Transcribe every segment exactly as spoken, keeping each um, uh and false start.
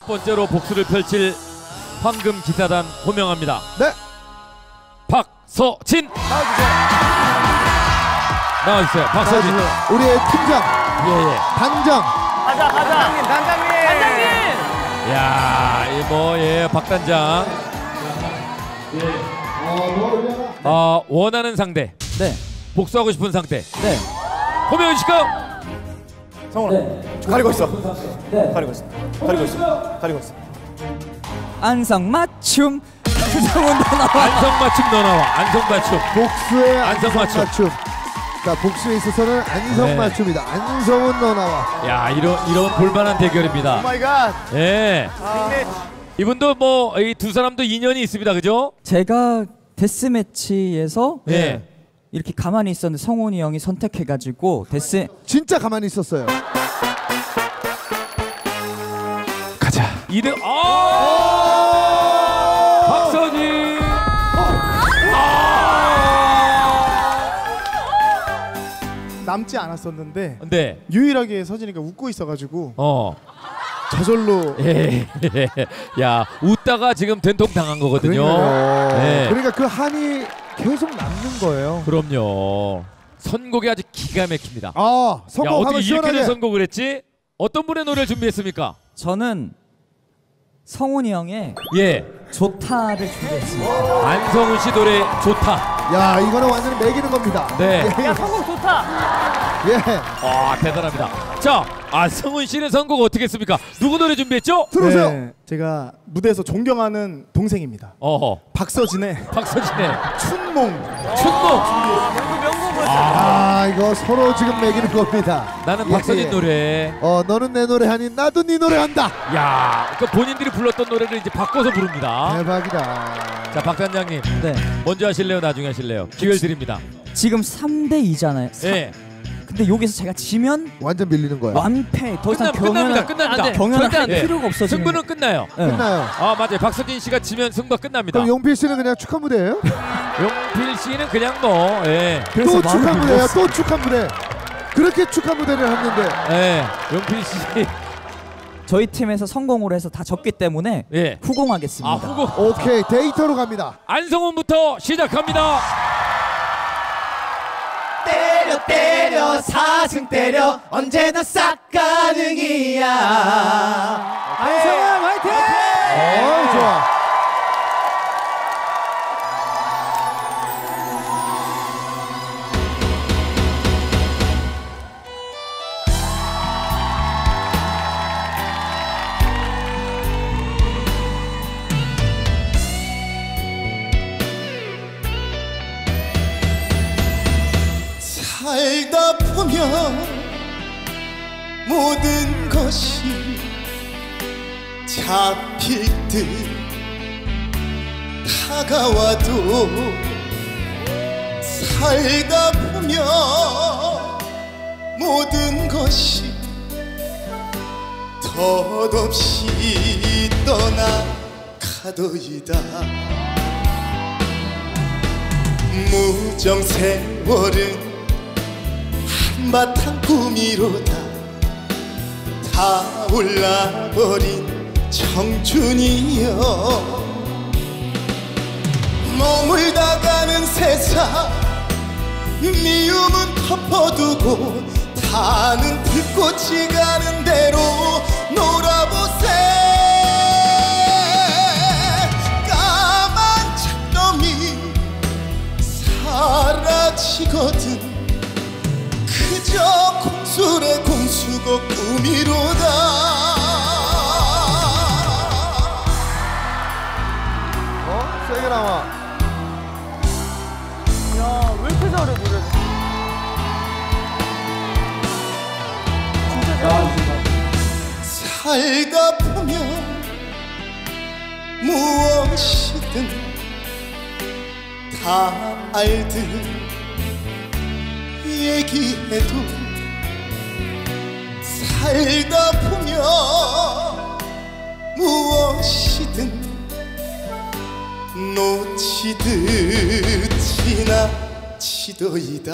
번째로 복수를 펼칠 황금 기사단 호명합니다. 네. 박서진 나와주세요. 나와주세요. 박서진. 나와주세요. 우리의 팀장. 예예. 단장. 가자 가자. 단장님 단장님. 단장님. 야, 이뭐예 박단장. 어, 원하는 상대. 네. 복수하고 싶은 상대. 네. 호명해 주실까요? 성훈아. 네. 가리고 있어. 네. 가리고 있어. 가리고 있어. 가리고 있어. 안성맞춤. 성훈 너 나와. 안성맞춤 너 나와. 안성맞춤. 복수의 안성맞춤. 안성맞춤. 자, 복수에 있어서는 안성맞춤이다. 네. 안성은 너 나와. 야, 이런 이런 볼만한 대결입니다. 오 마이 갓. 예. 아. 이분도 뭐 이 두 사람도 인연이 있습니다. 그죠? 제가 데스매치에서 예. 이렇게 가만히 있었는데 성훈이 형이 선택해가지고 데스 진짜 가만히 있었어요. 가자. 이등 아! 박서진. 남지 않았었는데 네. 유일하게 서진이가 웃고 있어가지고 어. 저절로. 예. 야, 웃다가 지금 된통 당한 거거든요. 네. 네. 그러니까 그 한이 계속 남는 거예요. 그럼요. 선곡이 아주 기가 막힙니다. 아, 야, 선곡하면 어떻게 이렇게 시원하게. 선곡을 했지? 어떤 분의 노래를 준비했습니까? 저는 성훈이 형의 예. 좋다를 준비했습니다. 안성훈 씨 노래 좋다. 야, 이거는 완전히 매기는 겁니다. 네. 예. 야 성공 좋다. 예. 와, 대단합니다. 자, 안성훈 씨는 선곡 어떻게 했습니까? 누구 노래 준비했죠? 들어오세요. 네, 제가 무대에서 존경하는 동생입니다. 어허. 박서진의 박서진의 춘몽. 춘몽. 아, 이거 서로 지금 매기는 겁니다. 나는 예, 박서진 예. 노래. 어, 너는 내 노래 하니 나도 네 노래 한다. 야, 그 본인들이 불렀던 노래를 이제 바꿔서 부릅니다. 대박이다. 자, 박 단장님. 네. 먼저 하실래요? 나중에 하실래요? 기회를 드립니다. 지금 삼 대 이잖아요. 예. 근데 여기서 제가 지면 완전 밀리는 거야. 완패. 더 이상 끝납, 경연을 끝납니다. 끝납니다. 경연을 할 예. 필요가 없어지는. 승부는 끝나요. 네. 끝나요. 아, 맞아요. 박서진 씨가 지면 승부가 끝납니다. 그럼 용필 씨는 그냥 축하 무대예요? 용필 씨는 그냥 뭐, 예. 또 마음을 축하 무대야. 몰랐어. 또 축하 무대. 그렇게 축하 무대를 했는데. 예. 용필 씨. 저희 팀에서 성공을 해서 다 졌기 때문에 예. 후공하겠습니다. 아, 후보. 오케이, 데이터로 갑니다. 안성훈부터 시작합니다. 때려 때려 사승 때려 언제나 싹 가능이야. 안성훈 화이팅! 어, 좋아. 살다 보면 모든 것이 잡힐 듯 다가와도 살다 보면 모든 것이 덧없이 떠나가도이다. 무정 세월은 한바탕 꿈이로다. 다 올라버린 청춘이여 머물다가는 세상 미움은 덮어두고 타는 불꽃이 가는 대로 놀아보세. 까만 장놈이 사라지거든 그저 공술의 공수고 꿈이로다. 어? 세게 나와. 야 왜 이렇게 잘해 노래? 진짜 잘해. 살다 보면 무엇이든 다 알듯 얘기해도 살다 보면 무엇이든 놓치듯 지나치더이다.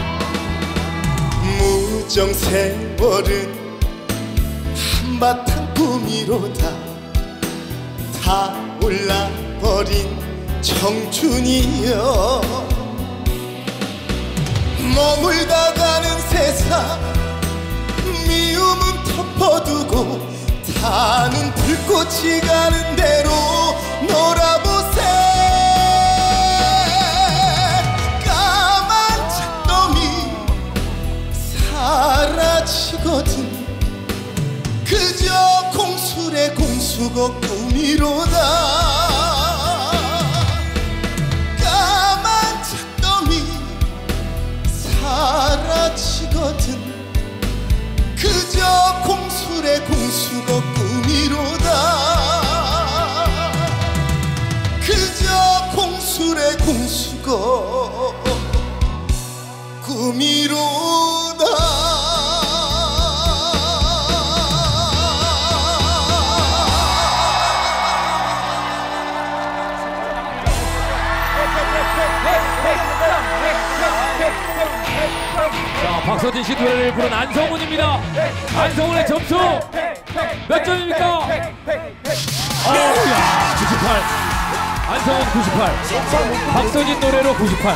무정 세월은 한바탕 꿈이로다 다 올라버린 청춘이여 머물다 가는 세상 미움은 덮어두고 타는 불꽃이 가는 대로 놀아보세 까만 작dom이 사라지거든 그저 공술의 공수고 꿈이로다 까만 작dom이 사라지거든 그저 공술의 공수고 꿈이로다 그저 공술의 공수고 꿈이로다 자, 박서진 씨 노래를 부른 안성훈입니다. 안성훈의 점수 몇 점입니까? 어우야, 구십팔. 안성훈 구십팔. 박서진 노래로 구십팔.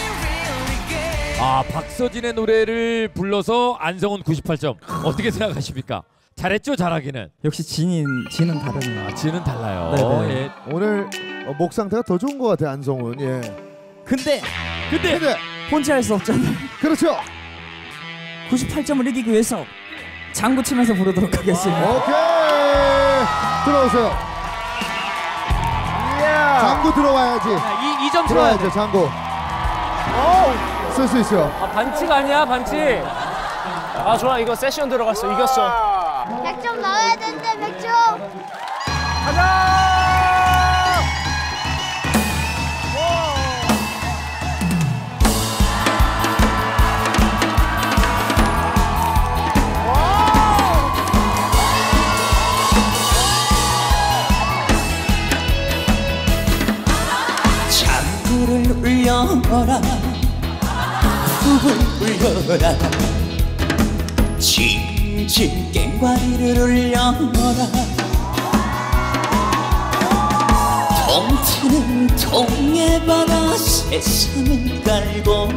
아, 박서진의 노래를 불러서 안성훈 구십팔 점. 어떻게 생각하십니까? 잘했죠, 잘하기는. 역시 진인 진은 다르네요. 아, 지는 달라요. 네네. 예. 오늘 어, 목 상태가 더 좋은 것 같아요, 안성훈. 예. 근데 근데 근데 혼자 할 수 없잖아요. 그렇죠. 구십팔 점을 이기기 위해서 장구 치면서 부르도록 하겠습니다. 오케이. 들어오세요. 장구 들어와야지. 이 점 쳐야 돼. 들어와야죠, 장구. 쓸 수 있어요. 아, 반칙 아니야, 반칙. 아, 좋아. 이거 세션 들어갔어. 이겼어. 백 점 나와야 되는데 백 점. 가자! 장구를 울려라 훅을 울려라 징징 깽과리를 울려라 동트는 동해바다 세상을 깔고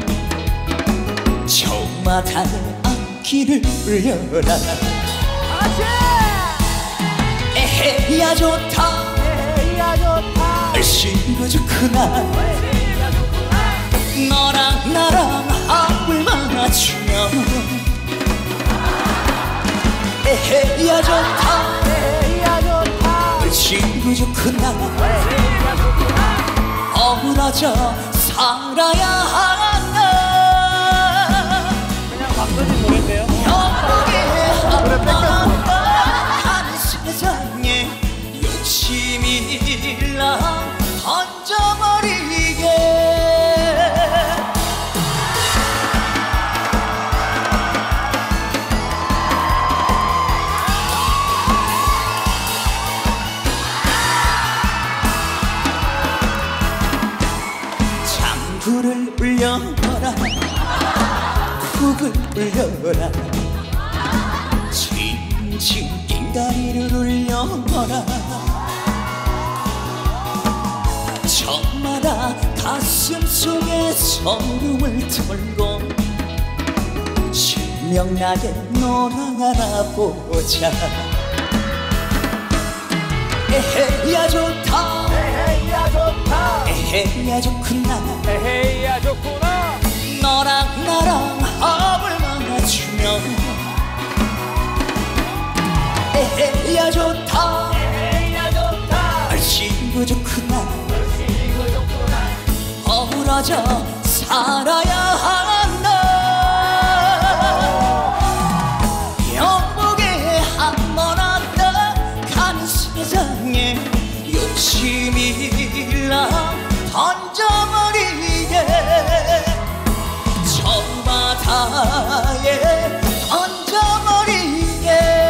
저마다의 악기를 울려라 에헤야 좋다 얼씨구 좋구나 너랑 나랑 합을 맞추며 에헤야 좋다 얼씨구 좋구나 어우러져 살아야 한다 그냥 박서진 노래인데요? 영국에 한 세상에 욕심이라 던져버리게 장구를 울려라 훅을 울려라 징징 낑가리를 울려라 저마다 가슴 속에 서름을 털고 신명나게 놀아라 보자 에헤야 좋다 에헤야 좋다. 에헤야 좋구나 에헤야 좋구나. 너랑 나랑 합을 맞추며 에헤야 좋다 에헤야 좋다. 얼씨구 좋구나 어우러져 살아야 한다 영국에 한 번 왔다 가는 세상에 욕심이라 던져버리게 저 바다에 던져버리게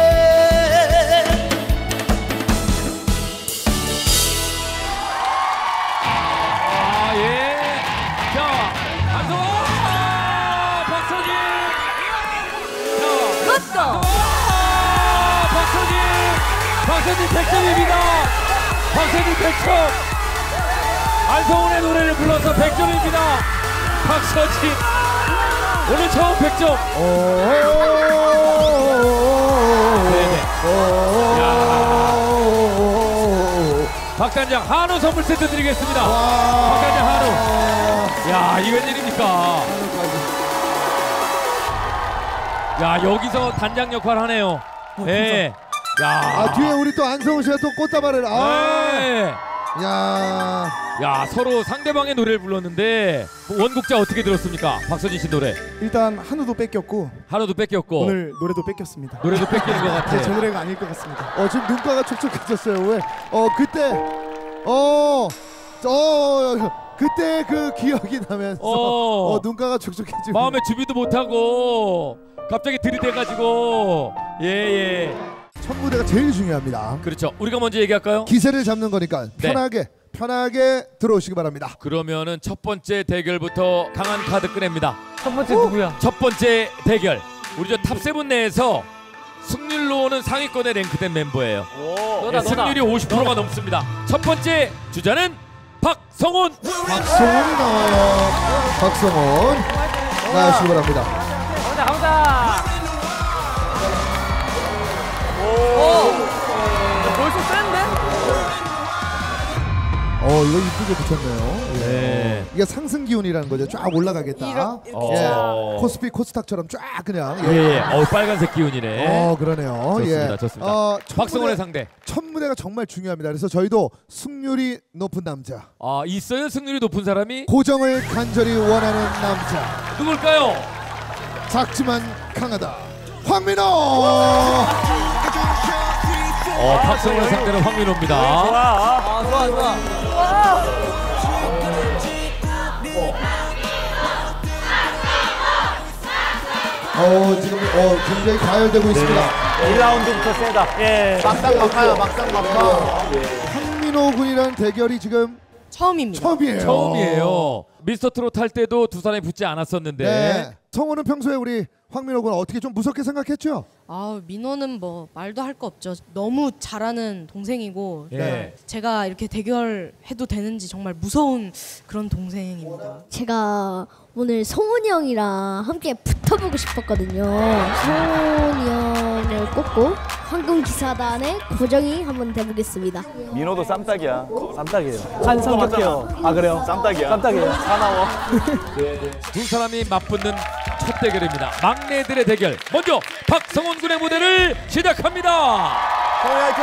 아, 예. 자, 안성훈! 아, 박서진! 자, 그것도. 아, 박서진! 박서진 백 점입니다. 박서진 백 점. 안성훈의 노래를 불러서 백 점입니다. 박서진 오늘 처음 백 점. 네네. 박단장 한우 선물 세트 드리겠습니다. 박단장 한우. 야, 이 웬일입니까? 야, 여기서 단장 역할 하네요. 예. 야. 아, 뒤에 우리 또 안성훈 씨가 또 꽃다발을. 아. 네. 야. 야, 서로 상대방의 노래를 불렀는데 원곡자 어떻게 들었습니까? 박서진 씨 노래. 일단 한우도 뺏겼고 한우도 뺏겼고 오늘 노래도 뺏겼습니다. 노래도 뺏기는 것 같아. 제 노래가 아닐 것 같습니다. 어, 지금 눈가가 촉촉해졌어요. 왜? 어, 그때 어. 어, 그때 그 기억이 나면서 어, 어 눈가가 촉촉해지고 마음의 준비도 못하고 갑자기 들이대가지고 예예. 첫 무대가 제일 중요합니다. 그렇죠. 우리가 먼저 얘기할까요? 기세를 잡는 거니까 편하게 네. 편하게 들어오시기 바랍니다. 그러면은 첫 번째 대결부터 강한 카드 꺼냅니다. 첫 번째 누구야? 첫 번째 대결. 우리 저 탑세븐 내에서 승률로는 상위권에 랭크된 멤버예요. 너다, 네, 승률이 오십 퍼센트가 넘습니다. 첫 번째 주자는 박성훈. 박성훈이 나와요. 박성훈 나오시기 바랍니다. 가보자 가보자. 오. 벌써 센데? 어, 이거 이쁘게 붙였네요. 예. 네. 이게 상승 기운이라는 거죠. 쫙 올라가겠다. 어. 예. 코스피 코스닥처럼 쫙 그냥. 예, 예. 어, 빨간색 기운이네. 어, 그러네요. 좋습니다, 예. 좋습니다. 어, 박성훈의 무대, 상대. 첫 무대가 정말 중요합니다. 그래서 저희도 승률이 높은 남자, 아, 있어요? 승률이 높은 사람이? 고정을 간절히 원하는 남자, 누굴까요? 작지만 강하다, 황민호. 어, 박성훈의 상대는 황민호입니다. 아 좋아 좋아. 어, 지금 어, 굉장히 가열되고 있습니다. 일 라운드부터 세다. 예. 막상 막하요, 막상 막하. 황민호 군이라는 대결이 지금 처음입니다. 처음이에요. 처음이에요. 미스터 트롯 할 때도 두 사람이 붙지 않았었는데. 네. 성호는 평소에 우리 황민호 군 어떻게 좀 무섭게 생각했죠? 아, 민호는 뭐 말도 할 거 없죠. 너무 잘하는 동생이고 예. 제가 이렇게 대결해도 되는지 정말 무서운 그런 동생입니다. 제가 오늘 성훈이 형이랑 함께 붙어보고 싶었거든요. 성훈이 형을 꼽고 황금기사단의 고정이 한번 돼보겠습니다. 민호도 쌈딱이야. 쌈딱이에요. 한성격해요. 아 그래요? 쌈딱이야. 쌈딱이에요. 사나워. 두 사람이 맞붙는 첫 대결입니다. 막내들의 대결. 먼저 박성훈 군의 무대를 시작합니다. 성훈이 화이팅!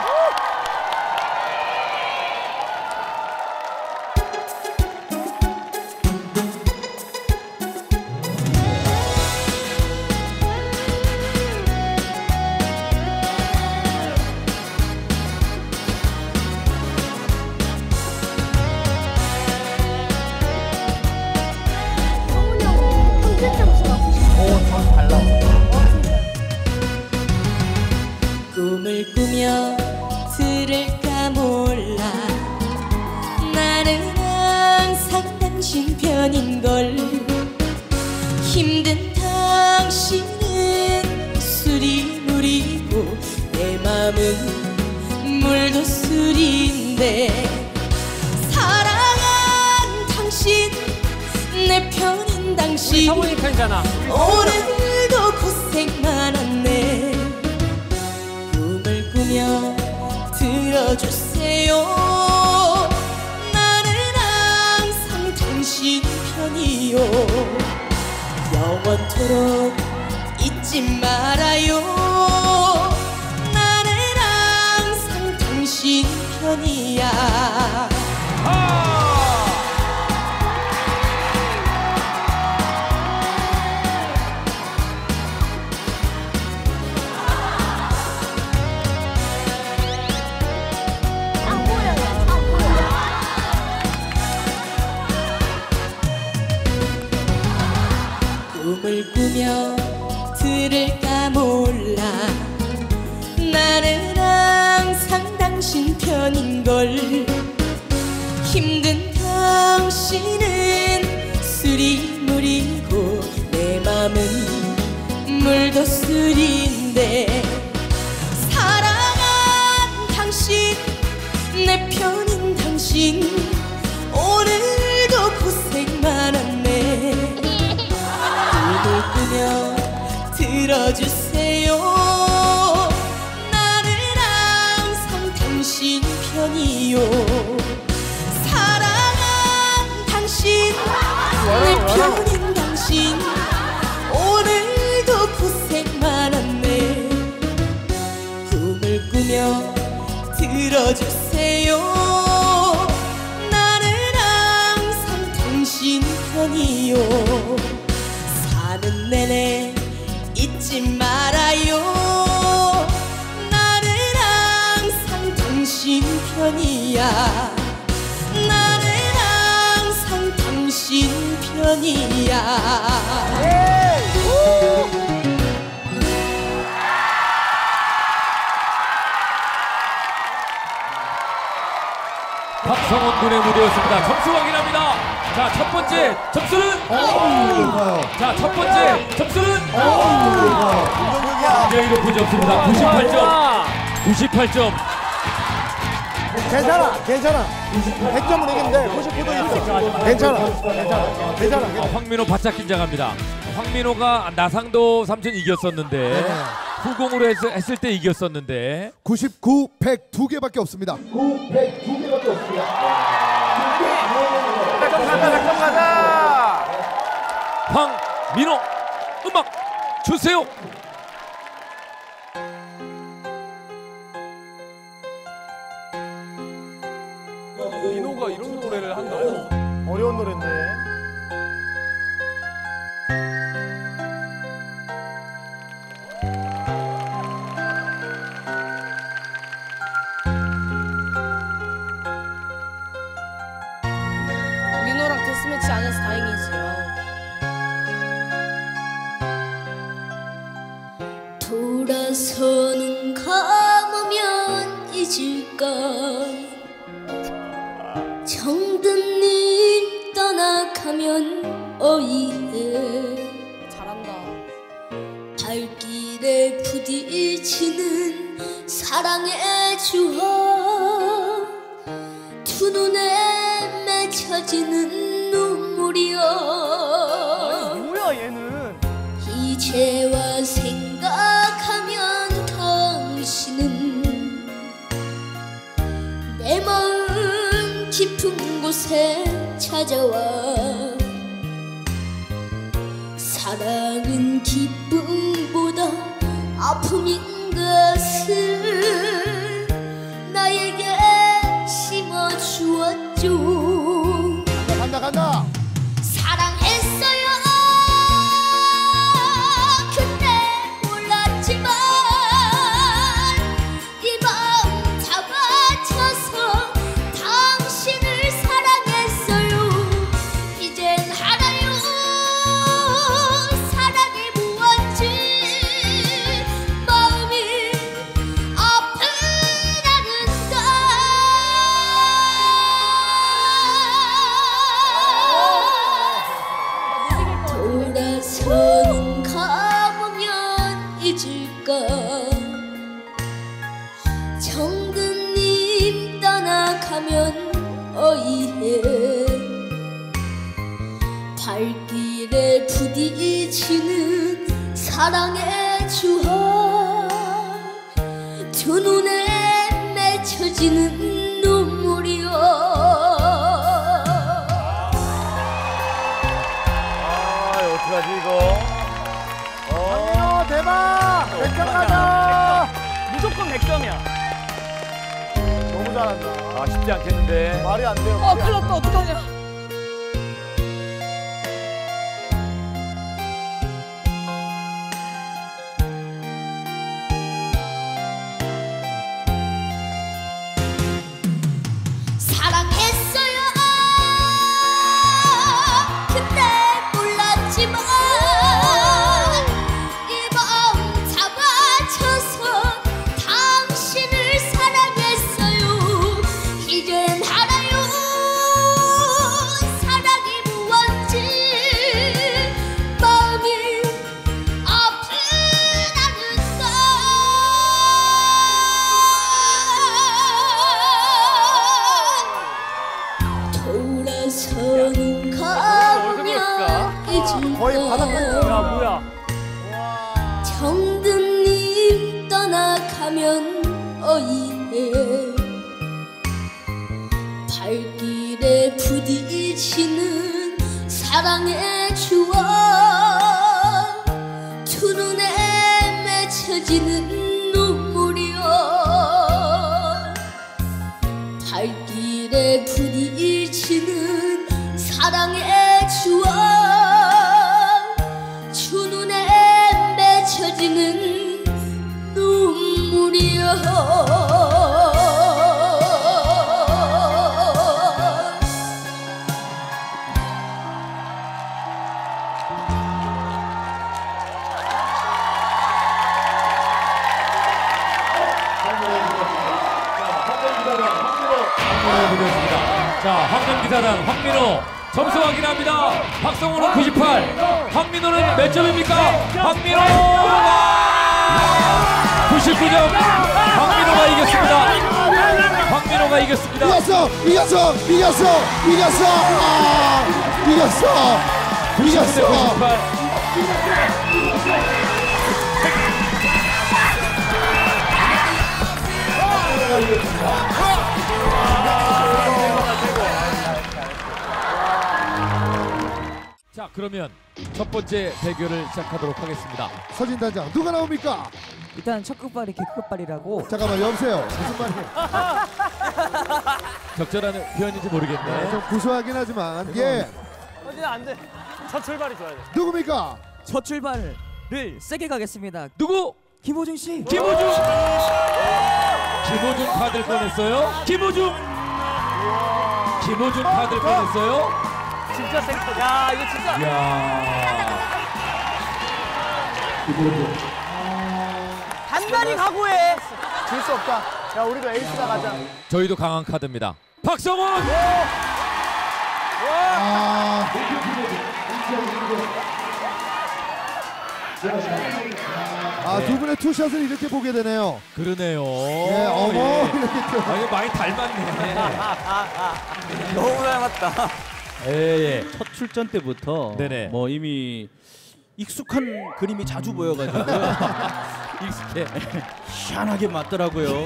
성훈이 형은 평균 점수 갖고 싶어요. 꿈을 꾸며 들을까 몰라 나는 항상 당신 편인걸 힘든 당신은 술이 물이고 내 맘은 물도 술인데 사랑한 당신 내 편인 당신 성훈이 편이잖아. 오늘도 고생 많았네 꿈을 꾸며 들어주세요 나는 항상 당신 편이요 영원토록 잊지 말아요 나는 항상 당신 편이야 안 보여요. 안 보여요. 꿈을 꾸며 들을까 편이요 사랑한 당신 내 편인 당신 오늘도 고생 많았네 꿈을 꾸며 들어주세요 나는 항상 당신 편이요 사는 내내 잊지 말아요 나는 항상 당신 편이야 나는 항상 당신 편이야 박성원 군의 무대였습니다. 점수 확인합니다. 자, 첫 번째 점수는 자, 첫 번째 점수는 굉장히 높은 점수입니다. 구십팔 점. 구십팔 점. 괜찮아, 괜찮아. 백 점은 이긴데 구십구 도 있어. 괜찮아, 괜찮아, 괜찮아. 어, 황민호 바짝 긴장합니다. 황민호가 나상도 삼촌 이겼었는데 네. 후공으로 했, 했을 때 이겼었는데 구십구, 백 두 개밖에 없습니다. 구, 백 두 개밖에 없습니다. 백 점 가자, 백 점 가자. 황민호 음악 주세요. 민호가 이런 노래를 한다고? 어려운 노래인데. 민호랑 데스매치 안 해서 다행이지요. 돌아서는 감으면 잊을까 정든님 떠나가면 어이해 잘한다. 발길에 부딪히는 사랑의 주화 두 눈에 맺혀지는 눈물이여 뭐야 얘는? 이제와 생각하면 당신은 내 마음 깊은 곳에 찾아와 사랑은 기쁨보다 아픔인 것을 나에게 심어주었죠 간다, 간다. 사랑했어요 근데 몰랐지만 이 마음 잡아쳐서 당신을 사랑했어요 이젠 알아요 사랑이 무엇인지 마음이 아프다는 걸 돌아서는 감으면 잊을까 정든님 떠나가면 어이해 발길에 부딪히는 사랑의 주화 두 눈에 맺혀지는 눈물이여 아, 어떡하지 이거? 어, 대박! 백 점 가자! 무조건 백 점이야. 너무 잘한다. 아, 쉽지 않겠는데. 말이 안 돼요. 어, 말이 안 큰일 났다. 어떡하냐. 사랑했어요 근데 몰랐지만 이 마음 잡아쳐서 당신을 사랑했어요 이젠 알아요 사랑이 무엇인지 마음이 아프다는 걸 돌아서는 가면 잊을까 거의 바닥까지. 야 뭐야? 정든님 떠나가면 어이해 부딪히는 사랑의 추억 두 눈에 맺혀지는 눈물이여 발길에 부딪히는 사랑의 추억 두 눈에 맺혀지는 눈물이여 자, 황금기사단 황민호 점수 확인합니다. 박성호는 구십팔, 황민호는 몇 점입니까? 황민호가 구십구 점. 황민호가 이겼습니다. 황민호가 이겼습니다. 이겼어, 이겼어, 이겼어, 이겼어, 아, 이겼어, 이겼어. 구십팔. 자, 그러면 첫 번째 대결을 시작하도록 하겠습니다. 서진 단장 누가 나옵니까? 일단 첫 끝발이 개끝발이라고. 잠깐만 여보세요. 무슨 말이에요? 적절한 표현인지 모르겠네. 좀 구수하긴 하지만 예. 어디는 안 돼. 첫 출발이 좋아야 돼. 누굽니까? 첫 출발을 세게 가겠습니다. 누구? 김호중 씨. 김호중. 김호중 카드를 꺼냈어요. 김호중. 김호중 카드를 꺼냈어요. 진짜 생각. 야 이거 진짜. 이야. 김호중. 단단히 각오해. 질 수 없다. 야 우리도 에이스다 가자. 저희도 강한 카드입니다. 박성훈. 아, 아, 두 분의 투샷을 이렇게 보게 되네요. 그러네요. 예, 어머 예. 이렇게 또. 아, 이거 많이 닮았네. 너무 닮았다. 예, 예. 첫 출전 때부터 네네. 뭐 이미 익숙한 그림이 자주 보여가지고 익숙해. 희한하게 맞더라고요.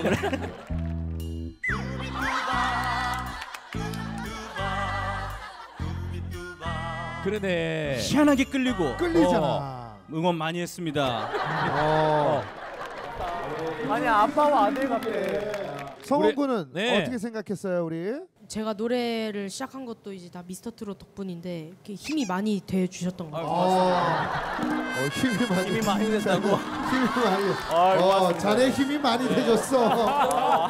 그러네. 희한하게 끌리고 끌리잖아. 어, 응원 많이 했습니다. 어. 아니 아빠와 아들 같아. 성훈 군은 네. 어떻게 생각했어요, 우리? 제가 노래를 시작한 것도 이제 다 미스터 트롯 덕분인데 이렇게 힘이 많이 돼 주셨던 것 같아요. 어, 어, 힘이 많이 힘이 많이 됐다고? 힘이 많이. 아이, 어, 고맙습니다. 자네 힘이 많이 돼줬어.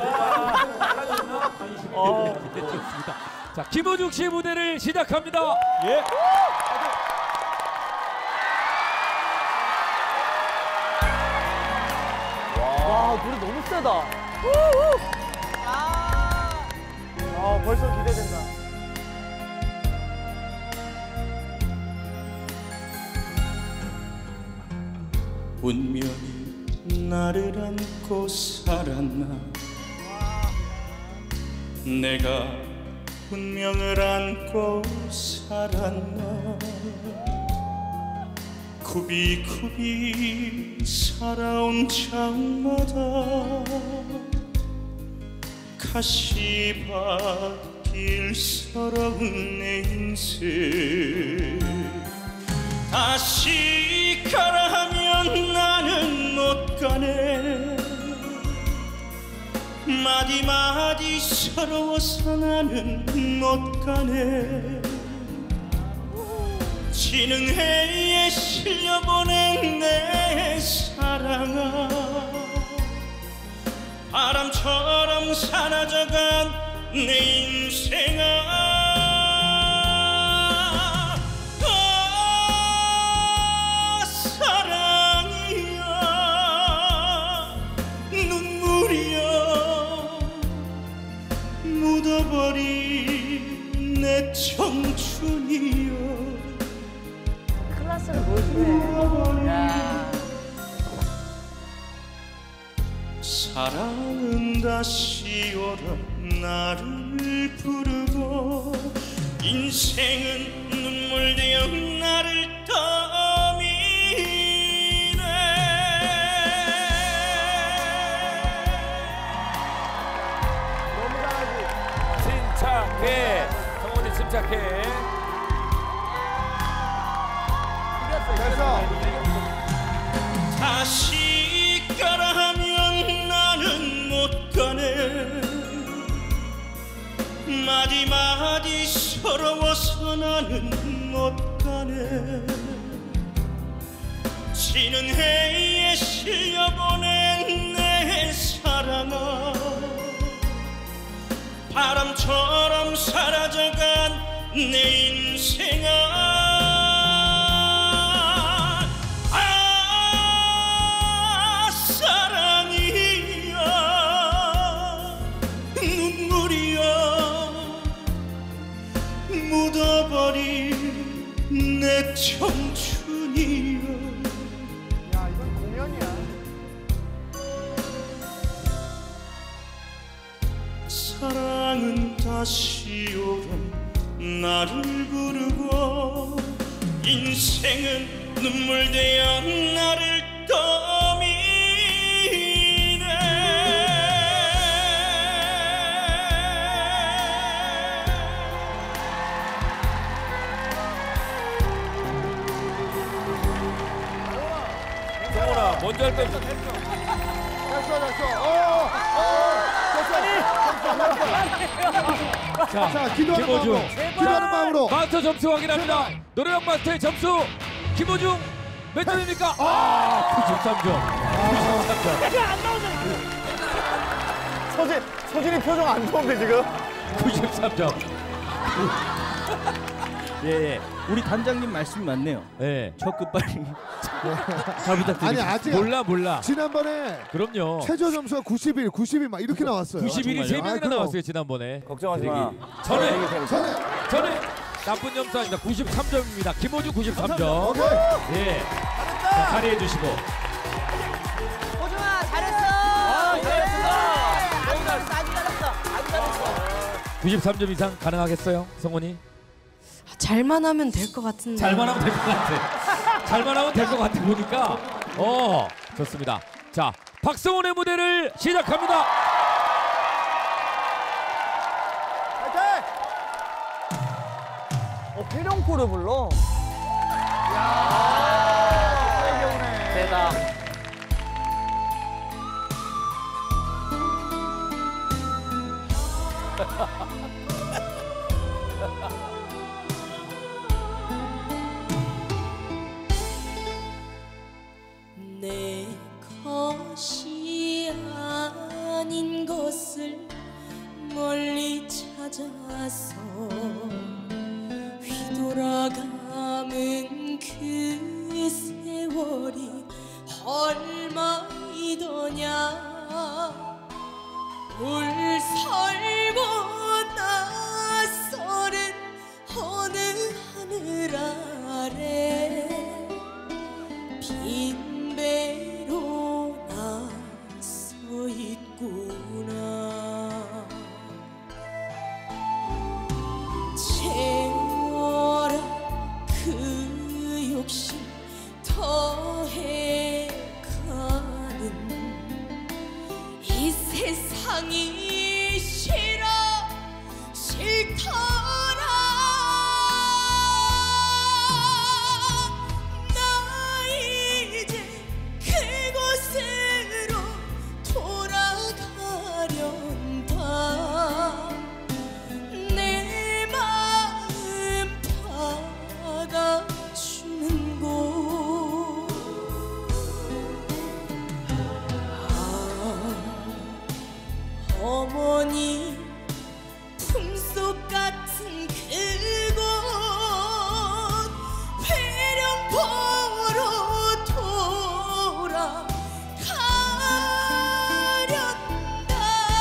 자, 김호중 씨의 무대를 시작합니다. 예. 와 노래 너무 세다. 아, 아 벌써 기대된다. 운명이 나를 안고 살았나 내가 운명을 안고 살았나 굽이굽이 살아온 장마다 가시밭길 서러운 내 인생 다시 가라 하면 나는 못 가네 마디마디 서러워서 나는 못 가네 지능해에 실려보낸 내 사랑아 바람처럼 사라져간 내 인생아 묻어버린 내 청춘이여 클래스를 보여주네. 야. 사랑은 다시 오라 나를 부르고 인생은 눈물 되어 나를 떠미네 침착해. 성훈이 침착해. 됐어. 다시 가라 하면 나는 못 가네. 마디마디 서러워서 나는 못 가네. 지는 해에 실려보낸 내 사랑아, 바람처럼 사라져간 내 인생아. 아, 사랑이야, 눈물이야, 묻어버린 내 청춘이야. 야, 이건 공연이야. 사랑은 다시 오라 나를 부르고, 인생은 눈물 되어 나를 떠미네. 성훈아 먼저 할 때. 됐어 됐어. 어, 어, 됐어. 자, 자, 기도하는 김호중. 마음으로. 기도하는 마음으로. 마스터 점수 확인합니다. 노래방 마스터의 점수 김호중 몇 점입니까? 아, 구십삼 점. 서진, 서진이 표정 안 좋은데 지금? 구십삼 점. 예, 예. 우리 단장님 말씀이 맞네요. 예. 저 끝발이 잘 부탁드립니다. 아니 아직 몰라 몰라. 지난번에 그럼요. 최저 점수가 구십일, 구십일 막 이렇게 나왔어요. 구십일이 세 아, 명이나 그럼. 나왔어요 지난번에. 걱정하지 마. 전에 전에 전에 나쁜 점수 아닙니다. 구십삼 점입니다. 김호중 구십삼 점. 오케이. 예. 자, 자리해 주시고. 호중아, 잘했어. 아, 잘했어. 아주 잘했어, 아주 잘했어. 아주 잘했어. 구십삼 점 이상 가능하겠어요, 성훈이? 잘만 하면 될 것 같은데. 잘만 하면 될 것 같아. 잘만 하면 될 것 같아 보니까. 어, 좋습니다. 자, 박성훈의 무대를 시작합니다. 파이팅! 어, 회룡포를 불러? 야, 세게 오네. 대박. 내 것이 아닌 것을 멀리 찾아서 휘돌아가는 그 세월이 얼마이더냐. 물설고 낯설은 어느 하늘 아래 빈 배로 나 서 있구나. 채워라 그 욕심 더해가는 이 세상이 싫어 싫더라. 나 이제 그곳으로 돌아가련다. 내 마음 박아주는 곳. 아, 어머니 품속 같은 그곳 회룡포로 돌아가련다.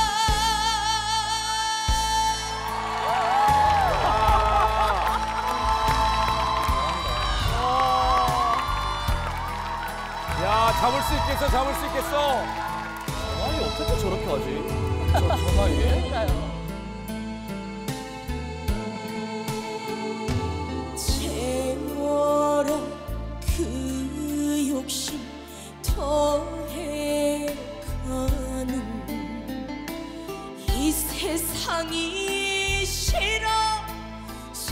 야, 잡을 수 있겠어, 잡을 수 있겠어. 아니 어떻게 저렇게 하지? 저 전화기에? 채워라 그 욕심 더해가는 이 세상이 싫어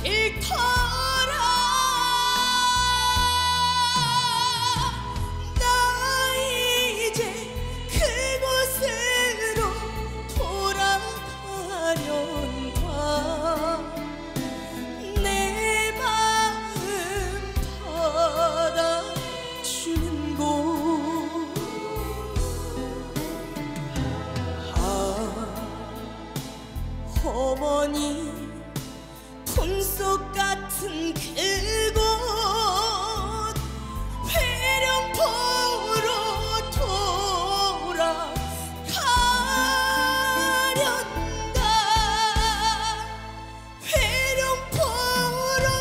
어머니 품속 같은 그곳 회령포로 돌아가련다 회령포로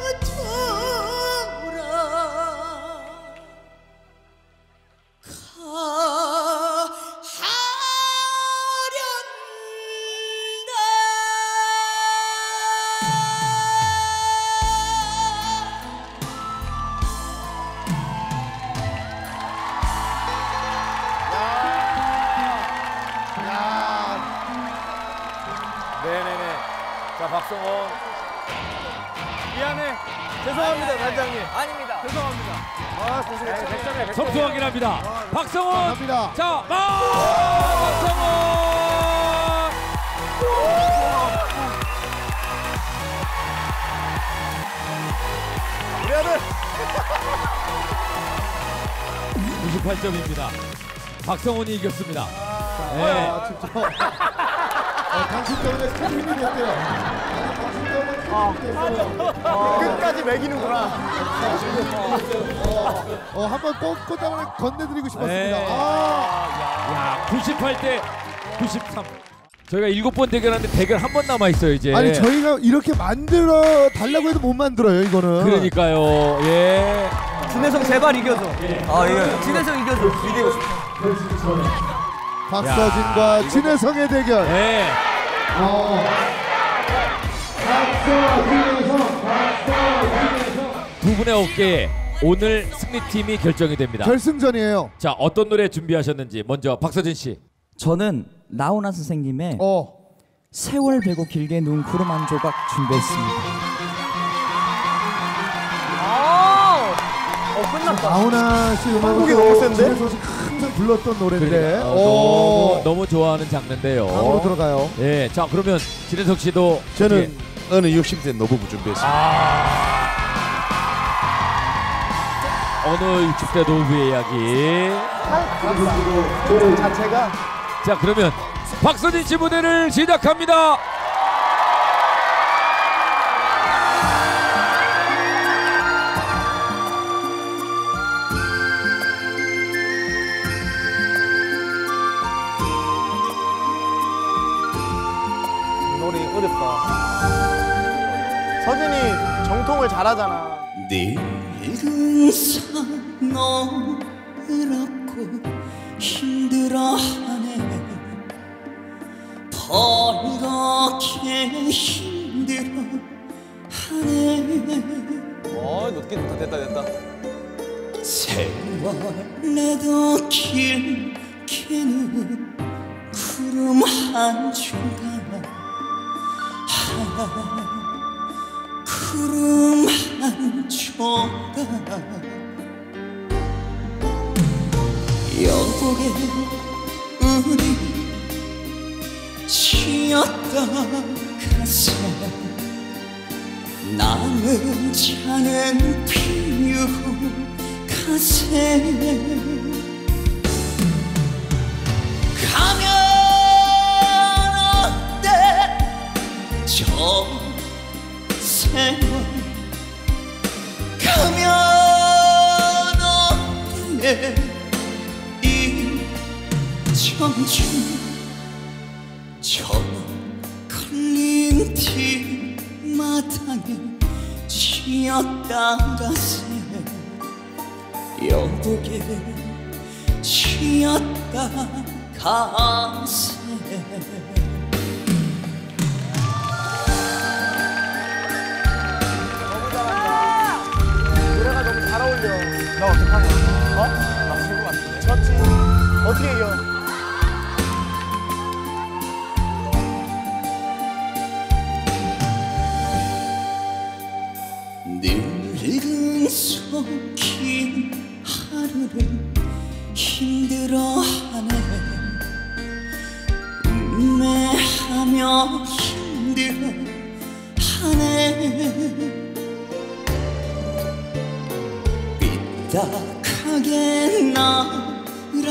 네네네. 자, 박성원. 미안해. 죄송합니다, 단장님. 아닙니다. 죄송합니다. 아, 고생했어요. 백 점에 백 점. 점수 확인합니다. 박성원. 갑니다. 자, 마 박성원. 우리 아들. 구십팔 점입니다. 박성원이 이겼습니다. 네. 아, 진짜. 아, 당신 때문에 큰 힘이 됐대요. 당신 때문에 큰 힘이 됐어요. 끝까지 매기는구나. 어, 한번 꽃꽃다발 건네드리고 싶었습니다. 네. 아, 야, 구십팔 대 구십삼. 저희가 일곱 번 대결하는데 대결 한 번 남아 있어요 이제. 아니 저희가 이렇게 만들어 달라고 해도 못 만들어요 이거는. 그러니까요. 예. 진혜성 제발 이겨줘. 아 이거 진혜성 이겨줘. 이기고 싶어. 박서진과 진혜성의 대결. 네. 어. 박서진에서 박서진에서 두 분의 어깨에 오늘 승리팀이 결정이 됩니다. 결승전이에요. 자, 어떤 노래 준비하셨는지 먼저 박서진 씨. 저는 나훈아 선생님의 어. 세월 베고 길게 누운 구름 한 조각 준비했습니다. 아, 어 끝났다. 나훈아 씨 곡이 음악으로 너무 센데? 진혜성 씨 항상 불렀던 노래인데. 그러니까, 어, 오. 너무 너무 좋아하는 장르인데요. 다음으로 들어가요. 예. 자, 그러면 진혜석 씨도 저는 어느 육십 대 노부부 준비했습니다. 아. 어느 육십 대 노부의 이야기. 노래 자체가 자, 그러면 박서진 씨 무대를 시작합니다. 노래 어렵다. 서진이 정통을 잘하잖아. 늙은 산 너그럽고 힘들어하네 벌겋게 힘들어하네 어, 늦게 됐다, 됐다, 됐다. 세월에도 길게는 구름 한 조각 구름 한 조각 여보게 우리 쉬었다 가세 남은 자는 피우고 가세 가면 어때 저 세월 가면 어때 이 청춘 저 걸린 뒷마당에 쉬었다 가세 여보게 쉬었다 가세 노래가 너무 잘 어울려. 나 어떡하냐? 어? 나 지금 같은데. 졌지. 어떻게 이겨? 늙은 속긴 하루를 힘들어하네 음매하며 힘들어하네 삐딱하게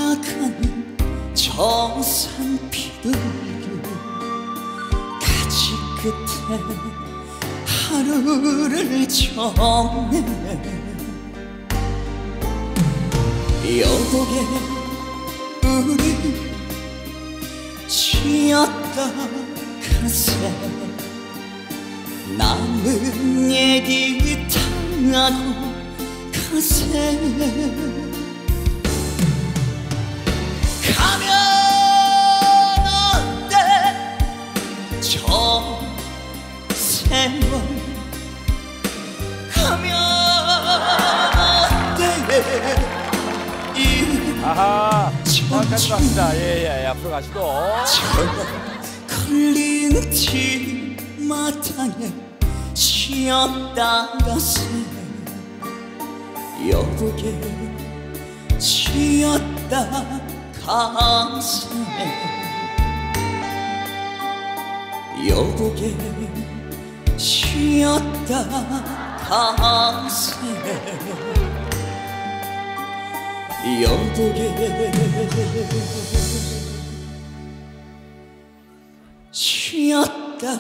날아가는 저 산비둘기 가지 끝에 하루를 정해 여복에 우리 쉬었다 가세 남은 얘기 당하고 가세 가면 어때 저 세월 가면 어때 이 아하. 여기까지 갑시다. 예예. 예, 앞으로 가시고. 걸린 뒤마당에 쉬었다가 새 여보게 쉬었다 가세 여보게 쉬었다 가세 여보게 쉬었다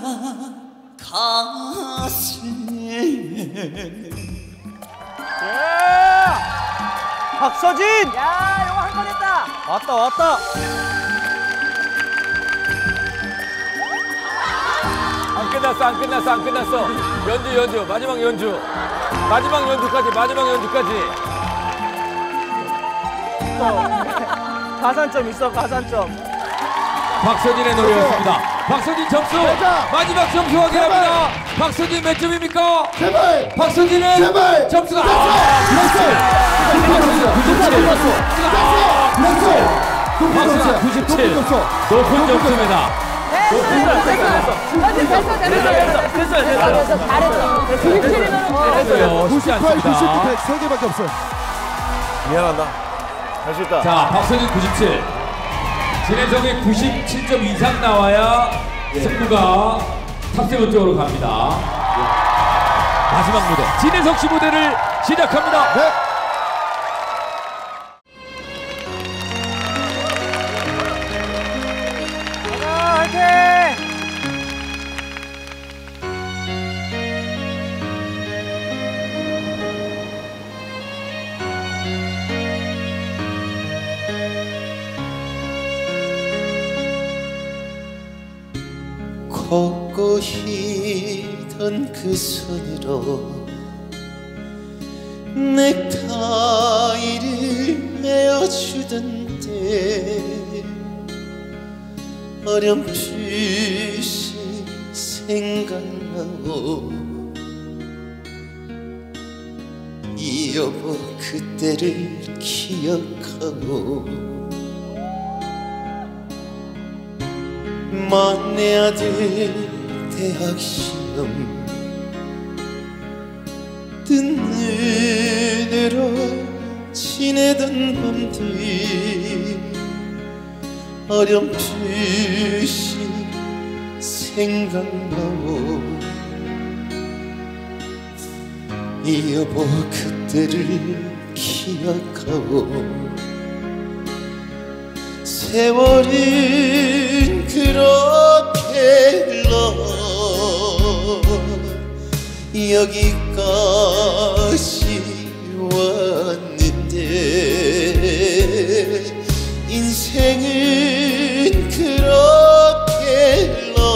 가세. 박서진! 야, 이거 한 번 했다. 왔다 왔다. 안 끝났어, 안 끝났어, 안 끝났어. 연주, 연주, 마지막 연주. 마지막 연주까지, 마지막 연주까지. 가산점 있어, 가산점. 박서진의 노래였습니다. 박서진 점수 가자. 마지막 점수 확인합니다. 박서진 몇 점입니까? 제발. 박서진은 제발. 점수가 됐어. 박서진 구십칠. 박서진 구십칠. 높은 점수입니다. 됐어, 됐어, 됐어, 됐어. 잘했어. 구십칠이면 잘했어요. 쉽지 구십팔, 않습니다. 구십구, 백 세 개밖에 없어요. 미안하다. 할 수 있다. 자, 박서진 구십칠. 진해성이 구십칠 점 이상 나와야 승부가 탑세븐 쪽으로 갑니다. 마지막 무대, 진해성 씨 무대를 시작합니다. 네. 걷고 희던 그 손으로 넥타이를 메어주던데 어렴풋이 생각나고 이 여보 그때를 기억하고 막내 아들 대학 시험 뜬 눈으로 지내던 밤들 어렴풋이 생각나고 이 여보 그때를 기억하고 세월은 그렇게 흘러 여기까지 왔는데 인생은 그렇게 흘러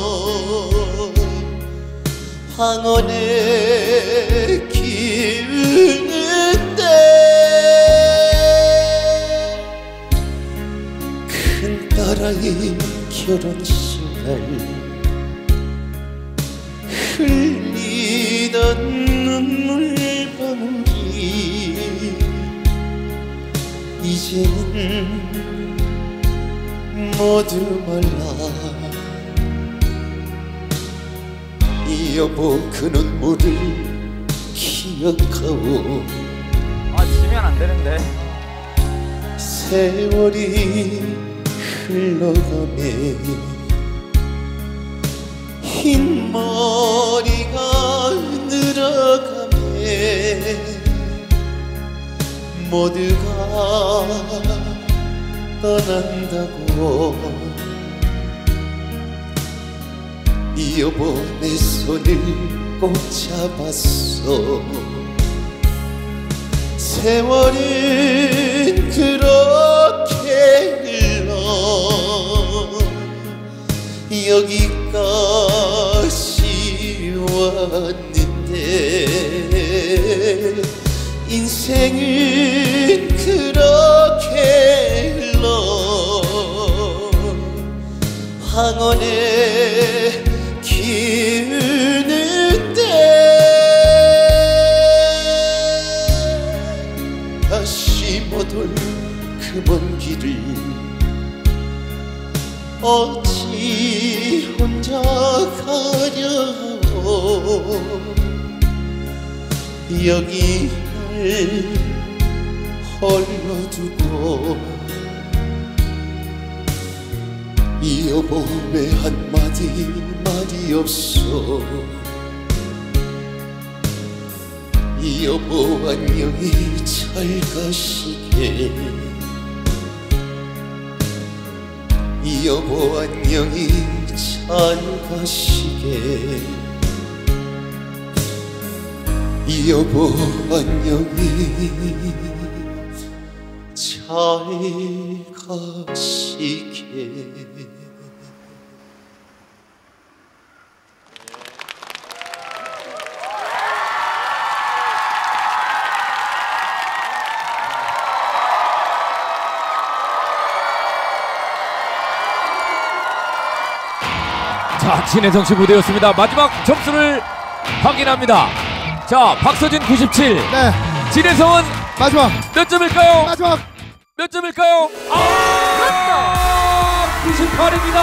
황혼에 기우는데 큰딸아이 결혼식 날 흘리던 눈물방울이 이제는 모두 말라 이 여보 그 눈물을 기억하고 아, 지면 안 되는데. 세월이 흘러가네 흰 머리가 늘어가네 모두가 떠난다고 여보 내 손을 꼭 잡았어. 세월은 그렇게 흘러 여기까지 왔는데 인생은 그렇게 흘러 황혼에 기우는데 다시 못 올 그 먼 길을 어찌 혼자 가려고 여기를 홀로 두고 여보 왜 한마디 말이 없어. 여보 안녕히 잘 가시게. 여보 안녕히 잘 가시게. 여보 안녕히 잘 가시게. 자, 진혜성 씨 무대였습니다. 마지막 점수를 확인합니다. 자, 박서진 구십칠. 네. 진혜성은 마지막 몇 점일까요? 마지막 몇 점일까요? 아, 구십팔입니다.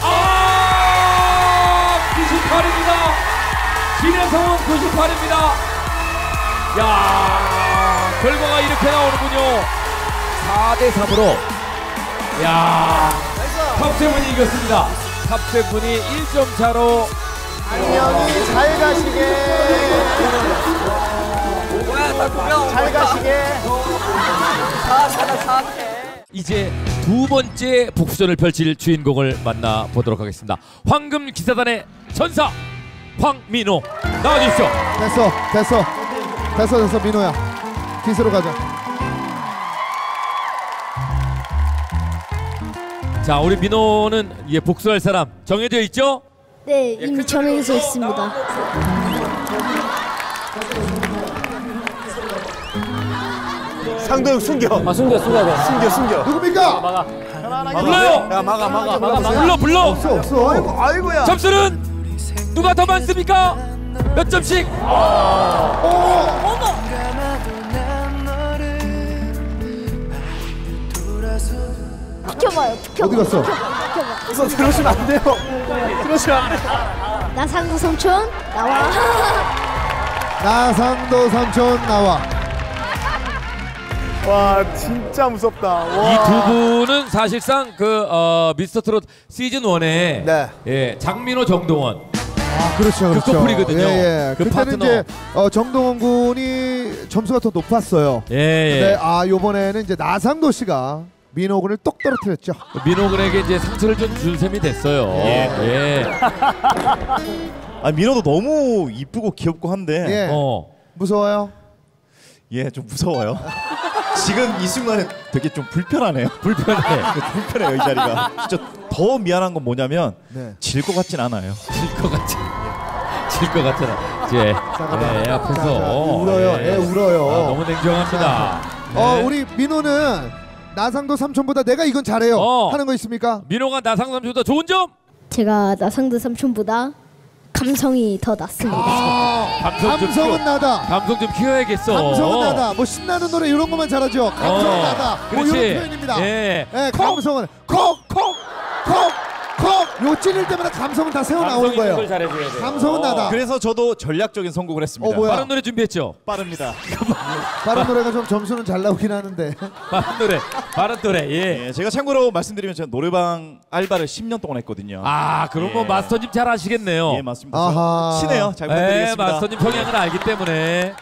아, 구십팔입니다. 진혜성은 구십팔입니다. 야, 결과가 이렇게 나오는군요. 사 대 삼으로. 야, 탑세븐이 이겼습니다. 탑세븐이 일 점 차로 안녕히 잘 가시게. 잘 가시게. 이제 두 번째 복수전을 펼칠 주인공을 만나보도록 하겠습니다. 황금 기사단의 전사 황민호 나와주십시오. 됐어 됐어 됐어 됐어 민호야 기수로 가자. 자, 우리 민호는 예, 복수할 사람 정해져 있죠? 네, 이미 정해져 있습니다. 상도형 숨겨. 아 숨겨 숨겨 돼. 숨겨 숨겨. 누굽니까? 막아. 불러요. 야 막아 막아 막아 막아. 불러 불러. 없어 없어. 아이고 아이고야. 점수는 누가 더 많습니까? 몇 점씩? 비켜봐요, 비켜봐. 어디 갔어? 비켜봐. 우선 들어오시면 안 돼요. 들어오시면 안 돼요. 나상도 삼촌 나와. 나상도 삼촌 나와. 와 진짜 무섭다. 이 두 분은 사실상 그 어, 미스터 트롯 시즌 일에 네. 예, 장민호 정동원 아 그렇죠 그 그렇죠. 커플이거든요. 예, 예. 그 그때는 파트너. 이제 어, 정동원 군이 점수가 더 높았어요. 예, 예. 근데 아 요번에는 이제 나상도 씨가 민호 군을 똑 떨어뜨렸죠. 민호 군에게 이제 상처를 좀 준 셈이 됐어요. 예. 예. 아 민호도 너무 이쁘고 귀엽고 한데 예. 어. 무서워요? 예, 좀 무서워요. 지금 이 순간에 되게 좀 불편하네요. 불편해. 불편해요 이 자리가. 진짜 더 미안한 건 뭐냐면 네. 질 것 같진 않아요. 질 것 같지. 질 것 같잖아. 이제 예, 앞에서 자, 자, 울어요. 예, 울어요. 아, 너무 냉정합니다. 네. 어 우리 민호는 나상도 삼촌보다 내가 이건 잘해요 어. 하는 거 있습니까? 민호가 나상삼촌보다 좋은 점? 제가 나상도 삼촌보다 감성이 더 낫습니다. 아, 감성 좀 감성은 키워. 나다. 감성 좀 키워야겠어. 감성은 나다. 뭐 신나는 노래 이런 것만 잘하죠. 감성은 어, 나다. 뭐 그렇지. 이런 표현입니다. 예. 예, 감성은 콕콕콕콕 요 찌를 때마다 감성은 다 새어 나오는 거예요. 걸 잘해줘야 돼. 감성은 나다. 그래서 저도 전략적인 선곡을 했습니다. 어, 뭐야? 빠른 노래 준비했죠? 빠릅니다. 다른 노래가 좀 점수는 잘 나오긴 하는데. 빠른 노래, 빠른 노래. 예. 예, 제가 참고로 말씀드리면 제가 노래방 알바를 십 년 동안 했거든요. 아, 그럼 뭐 예. 마스터님 잘 아시겠네요. 예, 맞습니다. 아하. 친해요. 잘 예, 부탁드리겠습니다. 마스터님 성향을 알기 때문에.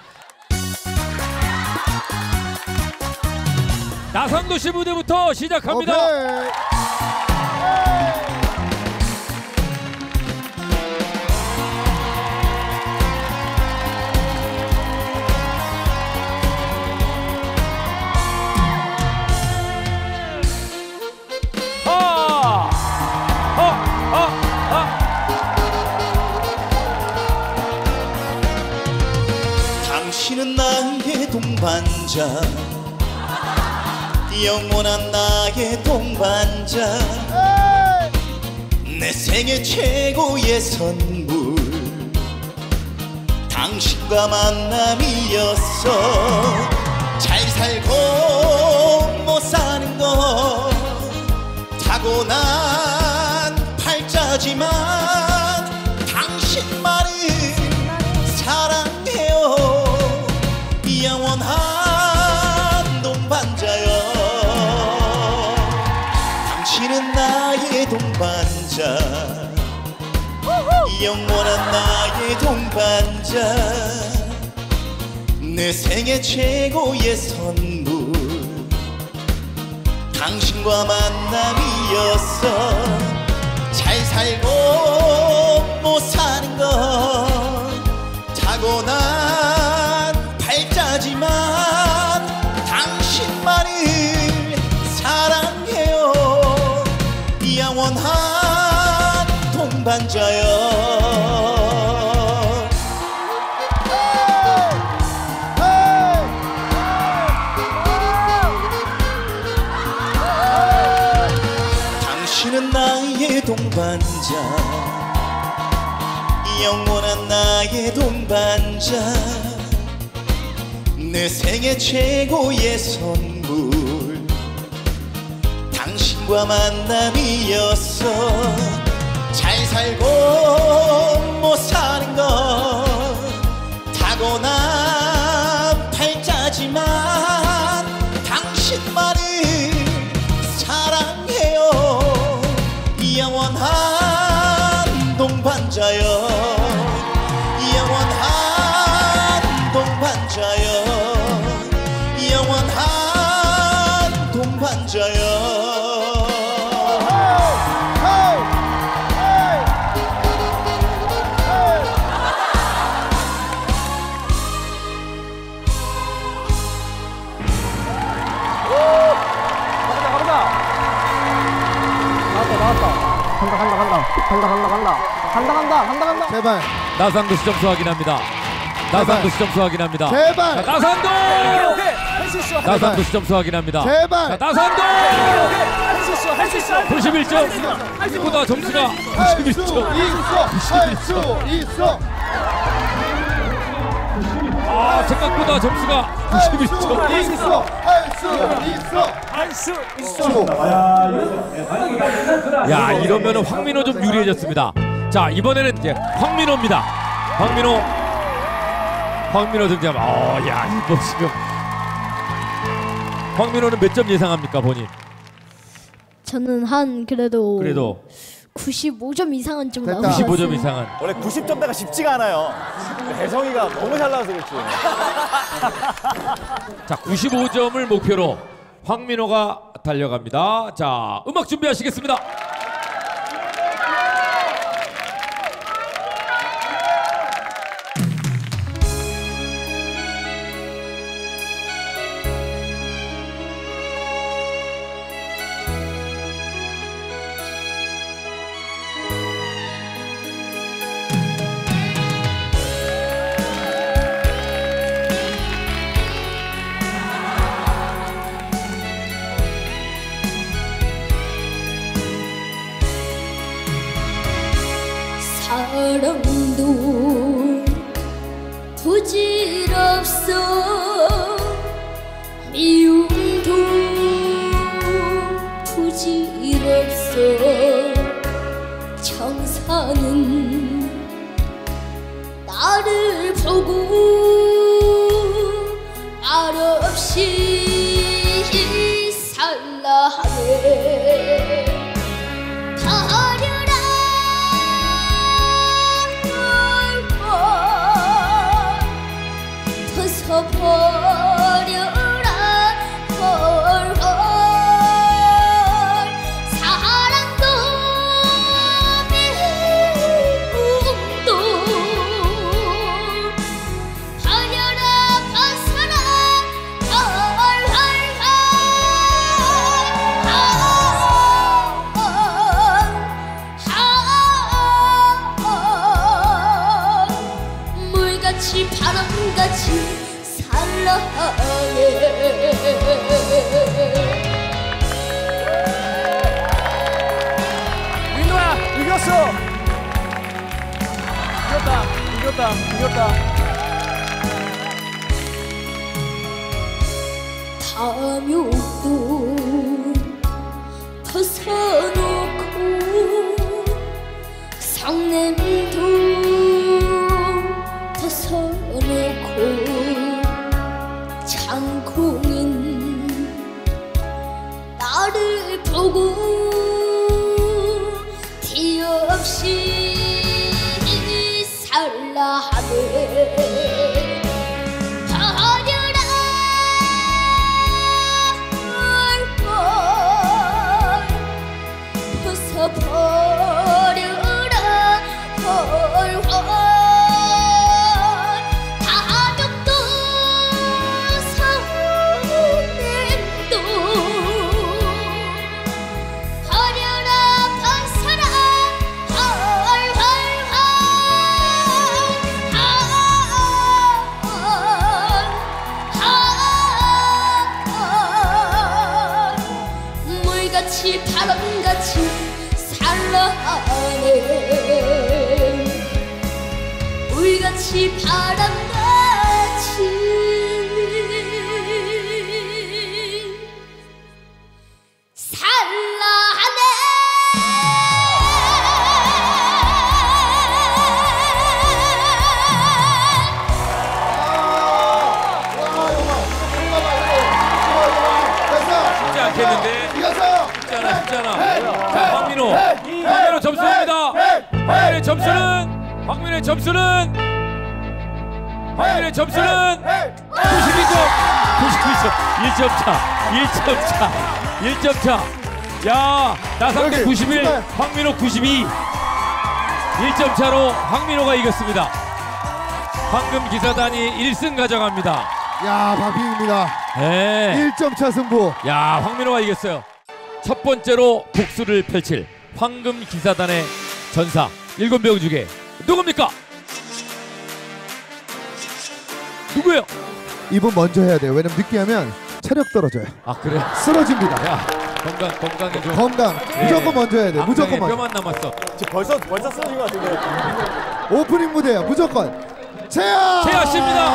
나상도 씨 무대부터 시작합니다. 오케이. 동반자 영원한 나의 동반자 내 생애 최고의 선물 당신과 만남이었어 잘 살고 못 사는 건 타고난 팔자지만 당신만을 사랑해요 영원한 동반자여 당신은 나의 동반자 영원한 나의 동반자 내 생애 최고의 선물 당신과 만남이었어 잘 살고 못 사는 건 타고난 팔자지만 당신만을 사랑해요 영원한 동반자여 당신은 나의 동반자 영원한 나의 동반자 내 생애 최고의 선물 당신과 만남이었어 잘 살고 못 사는 건 타고난 팔자지만 당신만을 사랑해요 영원한 동반자여 영원한 동반자여 영원한 동반자여 간다 간다 간다 간다 간다 간다 간다 간다 간다 간다 제발 나상도 시점수 확인합니다. 나상도 시점수 확인합니다. 제발 자, 나상도 할 수 있어 나상도 시점수 확인합니다. 제발 자, 나상도 할 수 있어 할 수 있어 구십일 점 보다 점수가 구십일 점 할 수 있어 아 생각보다 점수가 구십일 점 할 수 있어 할 수 있어 야 이러면은 황민호 좀 유리해졌습니다. 자 이번에는 이제 황민호입니다. 황민호 황민호 등장. 어야 이거 지금 황민호는 몇 점 예상합니까 본인? 저는 한 그래도 그래도 구십오 점 이상은 좀 나올 것 구십오 점 같습니다. 이상은. 원래 구십 점대가 쉽지가 않아요 혜성이가 너무 잘 나와서 그렇지 자 구십오 점을 목표로 황민호가 달려갑니다. 자 음악 준비하시겠습니다. 사랑도 부질없어 미움도 부질없어 청사는 나를 보고 말없이 살라 하네 버려라 헐헐 사랑도 미움도 버려라 벗어라 헐헐 사랑해. 민호야 이겼어. 이겼다 이겼다 이겼다. 탐욕도 벗어놓고 상냄도 벗어놓고 장콩인 나를 보고 티 없이 살라 하네. 버려라 헐헐. 탐욕도 성냄도 버려라 벗어라 헐헐헐. 물같이 바람같이 사랑해. 물같이 바람같이 쉽지 않겠는데? 쉽지 않아 쉽지 않아. 자 황민호 황민호 점수입니다. 황민호의 점수는 황민호의 점수는 황민호의 점수는 구십이 점 구십이 점 일 점 차 일 점 차 일 점 차. 야 나상대 구십일 황민호 구십이 일 점 차로 황민호가 이겼습니다. 황금 기사단이 일 승 가져갑니다. 야 박빙입니다. 네. 일 점 차 승부. 야 황민호가 이겼어요. 첫 번째로 복수를 펼칠 황금 기사단의 전사 일곱 명 중에 누굽니까? 누구예요? 이분 먼저 해야 돼요. 왜냐면 늦게 하면 체력 떨어져요. 아 그래? 쓰러집니다. 야 건강 건강에 좀 건강 네. 무조건 먼저 해야 돼. 무조건 먼저. 뼈만 남았어. 벌써 벌써 쓰러진 것 같은데. 오프닝 무대야 무조건. 재하. 재하 씨입니다.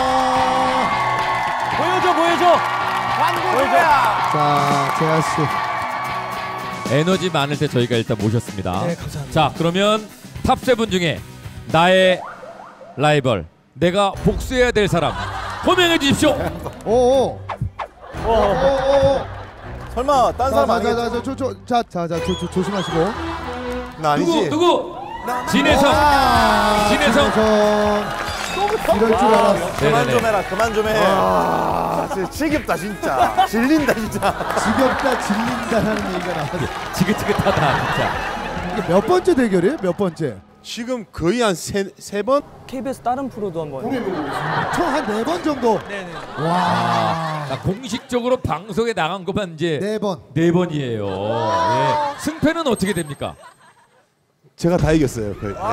보여줘 보여줘. 광고주야. 자 재하 씨. 에너지 많을 때 저희가 일단 모셨습니다. 네, 감사합니다. 자 그러면 탑 세븐 중에 나의 라이벌, 내가 복수해야 될 사람 호명해 주십시오. 오오. 오오오. 설마 딴 사람 아니겠지? 자자자자자자자 조심하시고. 나 아니지. 누구 누구? 진혜성. 아, 진혜성. 이럴 줄 알았어. 그만 네네네. 좀 해라. 그만 좀 해. 아, 진짜 지겹다 진짜. 질린다 진짜. 지겹다 질린다라는 얘기가 나왔어. 지긋지긋하다 진짜. 이게 몇 번째 대결이에요? 몇 번째? 지금 거의 한 세 세 번? 케이비에스 다른 프로도 한번. 총 한 네 번 정도. 네네. 와. 자, 공식적으로 방송에 나간 것만 이제 네 번. 네 번이에요. 예. 승패는 어떻게 됩니까? 제가 다 이겼어요. 거의. 네.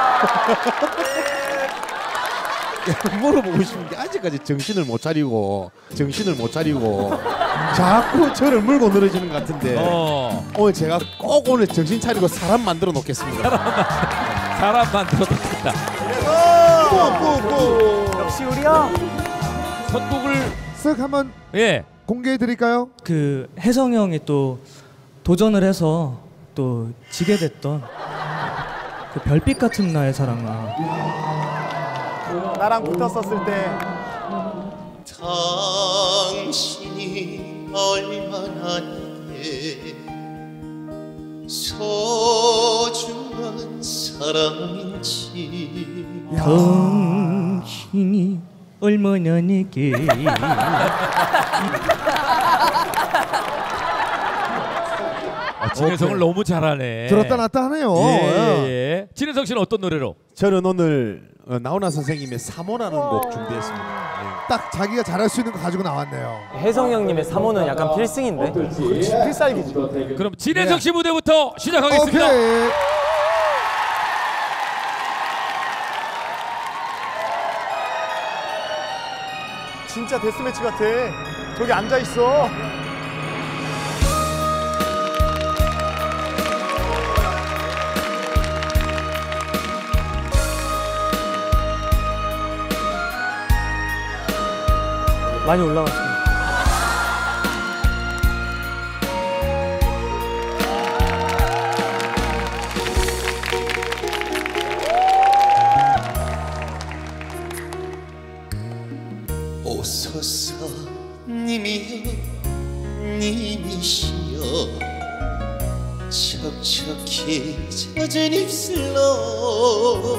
물어보고 싶은 게 아직까지 정신을 못 차리고 정신을 못 차리고 자꾸 저를 물고 늘어지는 것 같은데 어. 오늘 제가 꼭 오늘 정신 차리고 사람 만들어 놓겠습니다. 사람 만들어 놓겠다. 역시 우리야. 선곡을 쓱 한번 예 공개해 드릴까요? 그 혜성 형이 또 도전을 해서 또 지게 됐던 그 별빛 같은 나의 사랑아. 나랑 붙었었을 때 당신이 얼마나 내게 소중한 사람인지 당신이 얼마나 내게 아, 진혜성을 너무 잘하네. 들었다 놨다 하네요. 예, 예, 예. 진혜성 씨는 어떤 노래로? 저는 오늘 어, 나훈아 선생님의 삼호라는 곡 준비했습니다. 네. 딱 자기가 잘할 수 있는 거 가지고 나왔네요. 혜성 형님의 삼호는 약간 필승인데. 필살기지. 그럼 진혜성 씨 무대부터 시작하겠습니다. 오케이. 진짜 데스매치 같아. 저기 앉아 있어. 많이 올라왔습니다. 오소서 님이여 님이시여 척척히 젖은 입술로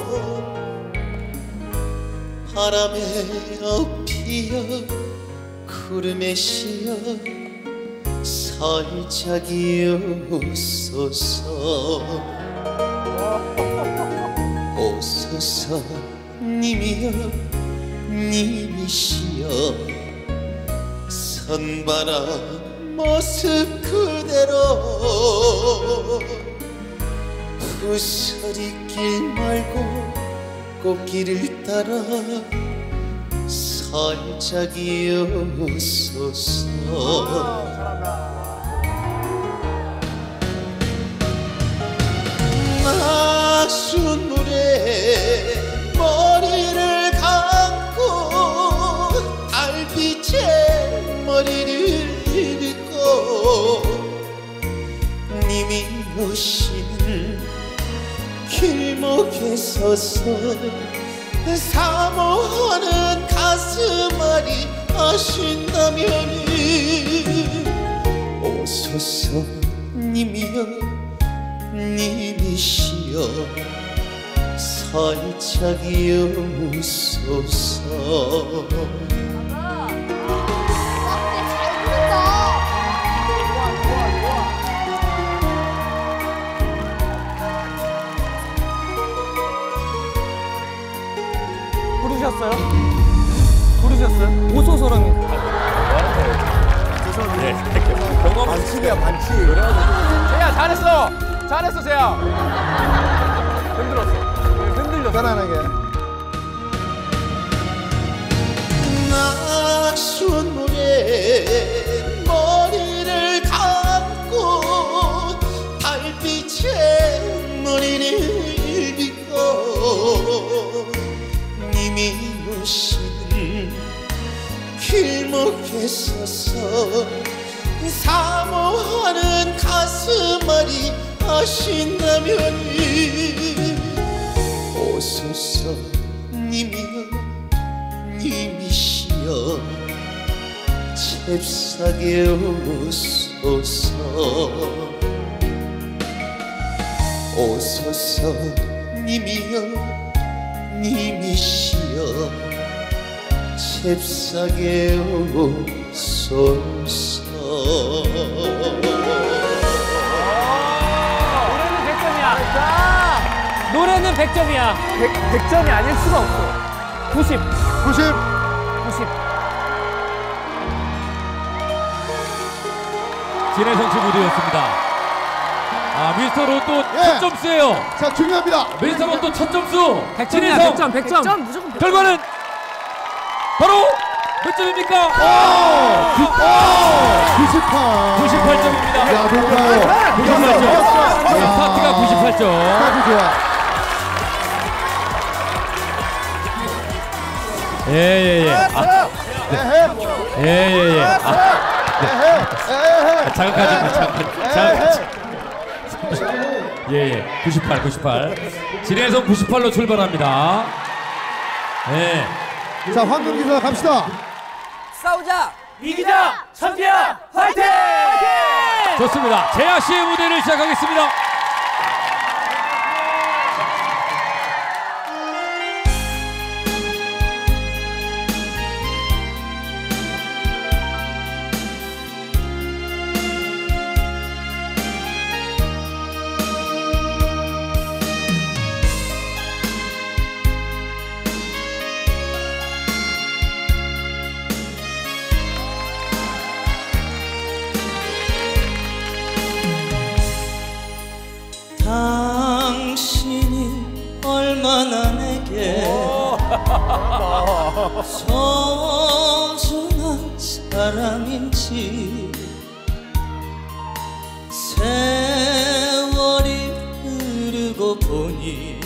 바람에 엎이어 구름에 쉬어 살짝이 오소서 오소서 님이여 님이시여 선바람 모습 그대로 부서리길 말고 꽃길을 따라 살짝이 오소서 낯선 물에 머리를 감고 달빛에 머리를 빗고 님이 오시는 길목에 서서 사모하는 가슴앓이 하신다면이 오소서 님이여 님이시여 살짝이 오소서 부르셨어요? 부르셨어요? 오소서랑 죄송합니다. 경험 반칙이야 반칙. 세야 잘했어. 잘했어 세야. 흔들었어. 흔들려. 편안하게. 낯선 물에 머리를 감고 달빛에 머리를 빗고 님이 오시는 길목에 서서 사모하는 가슴앓이 하신다면이 오소서 님이여 님이시여 잽싸게 오소서 오소서 님이여 님이시여 잽싸게 오소서 노래는 백 점이야. 노래는 백 점이야. 백 점이 아닐 수가 없어. 구십. 구십. 구십. 진해성 씨 무대였습니다. 아 미스터 로또 예. 첫 점수예요. 자 중요합니다. 미스터 로또 첫 점수. 백 점이야. 백 점. 백 점. 무조건 백 점. 결과는 바로 몇 점입니까? 구십팔. 구십팔 점입니다. 야 좋아요. 구십팔 점. 스타트가 구십팔 점. 스타트 좋아. 예예예. 예예예. 자극하지 마. 자극하지. 예예. 구십팔, 구십팔. 진해성 구십팔로 출발합니다. 예. 자 황금 기사 갑시다. 싸우자. 이기자. 선지야. 화이팅! 화이팅! 좋습니다. 재하 씨의 무대를 시작하겠습니다. 당신이 얼마나 내게 소중한지 사람인지 세월이 흐르고 보니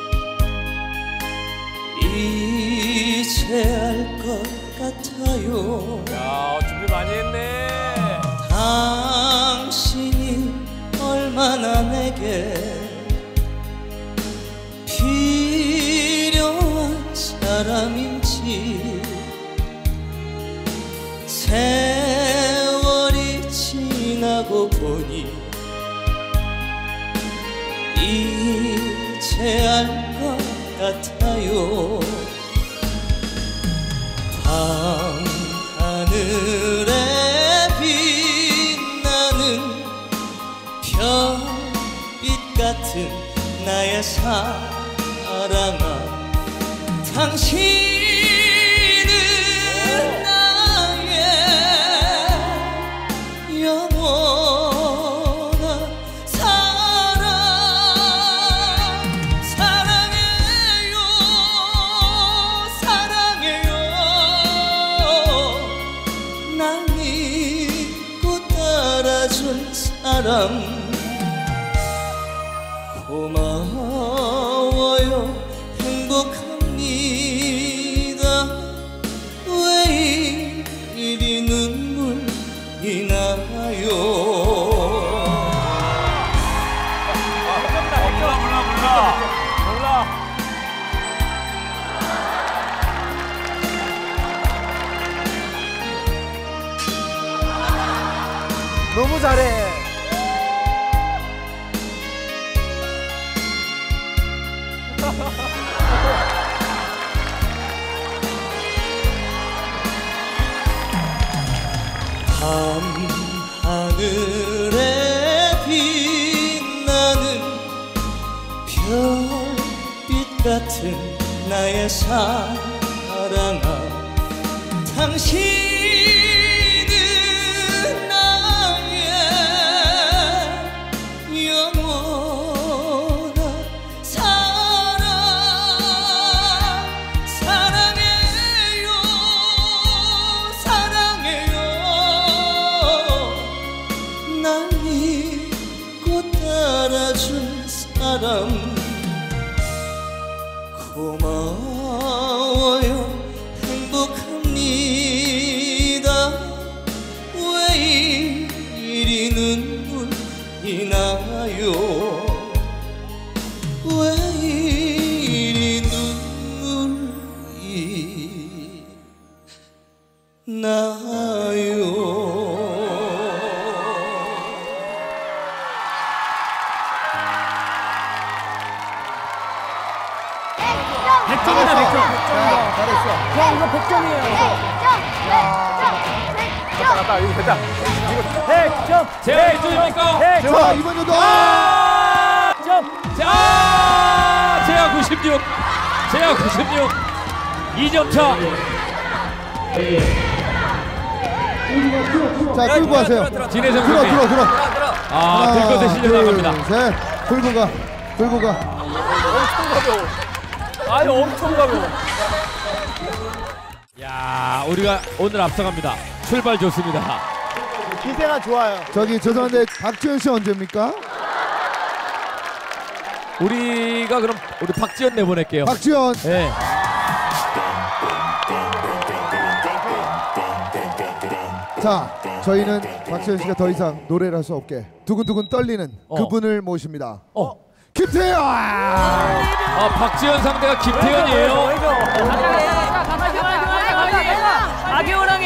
이제 알 것 같아요. 야, 준비 많이 했네. 당신이 얼마나 내게 필요한 사람인지 세월이 지나고 보니 이제 알 것 같아요. 밤하늘에 빛나는 별빛 같은 나의 사랑아, 당신은 나의 영원한 사랑. 사랑해요 사랑해요. 날 믿고 따라준 사람 고마워요. 행복합니다. 왜 이리 눈물이 나요. 몰라 몰라 몰라 몰라. 너무 잘해. 밤하늘에 빛나는 별빛 같은 나의 사랑아, 당신은 나의 영원한 사랑. 사랑해요 사랑해요. 날 믿고 따라준 사람 고마워요. 행복합니다. 왜 이리 눈물이 나요. 왜 이리 눈물이 나요. 백 점이다 백 점. 잘했어. 형 이거 백 점이에요. 나다 이거 됐다. 백 점. 제가 몇 점입니까? 백 점. 자, 이번에도 아! 점. 자, 제가 구십육. 제가 구십육. 이 점 차. 자, 끌고 가세요. 진혜정 들어, 선생님. 들어, 들어. 아, 들 것에 실려 나갑니다. 둘, 셋. 끌고 가. 끌고 가. 엄청 가벼워. 아니 엄청 가벼워. 야, 우리가 오늘 앞서갑니다. 출발 좋습니다. 기세가 좋아요. 저기 죄송한데 박지현 씨 언제입니까? 우리가 그럼 우리 박지현 내보낼게요. 박지현. 네. 자, 저희는 박지현 씨가 더 이상 노래를 할 수 없게 두근두근 떨리는 어. 그분을 모십니다. 어. 김태현. 아, 박지현 상대가 김태현이에요. 아기 호랑이.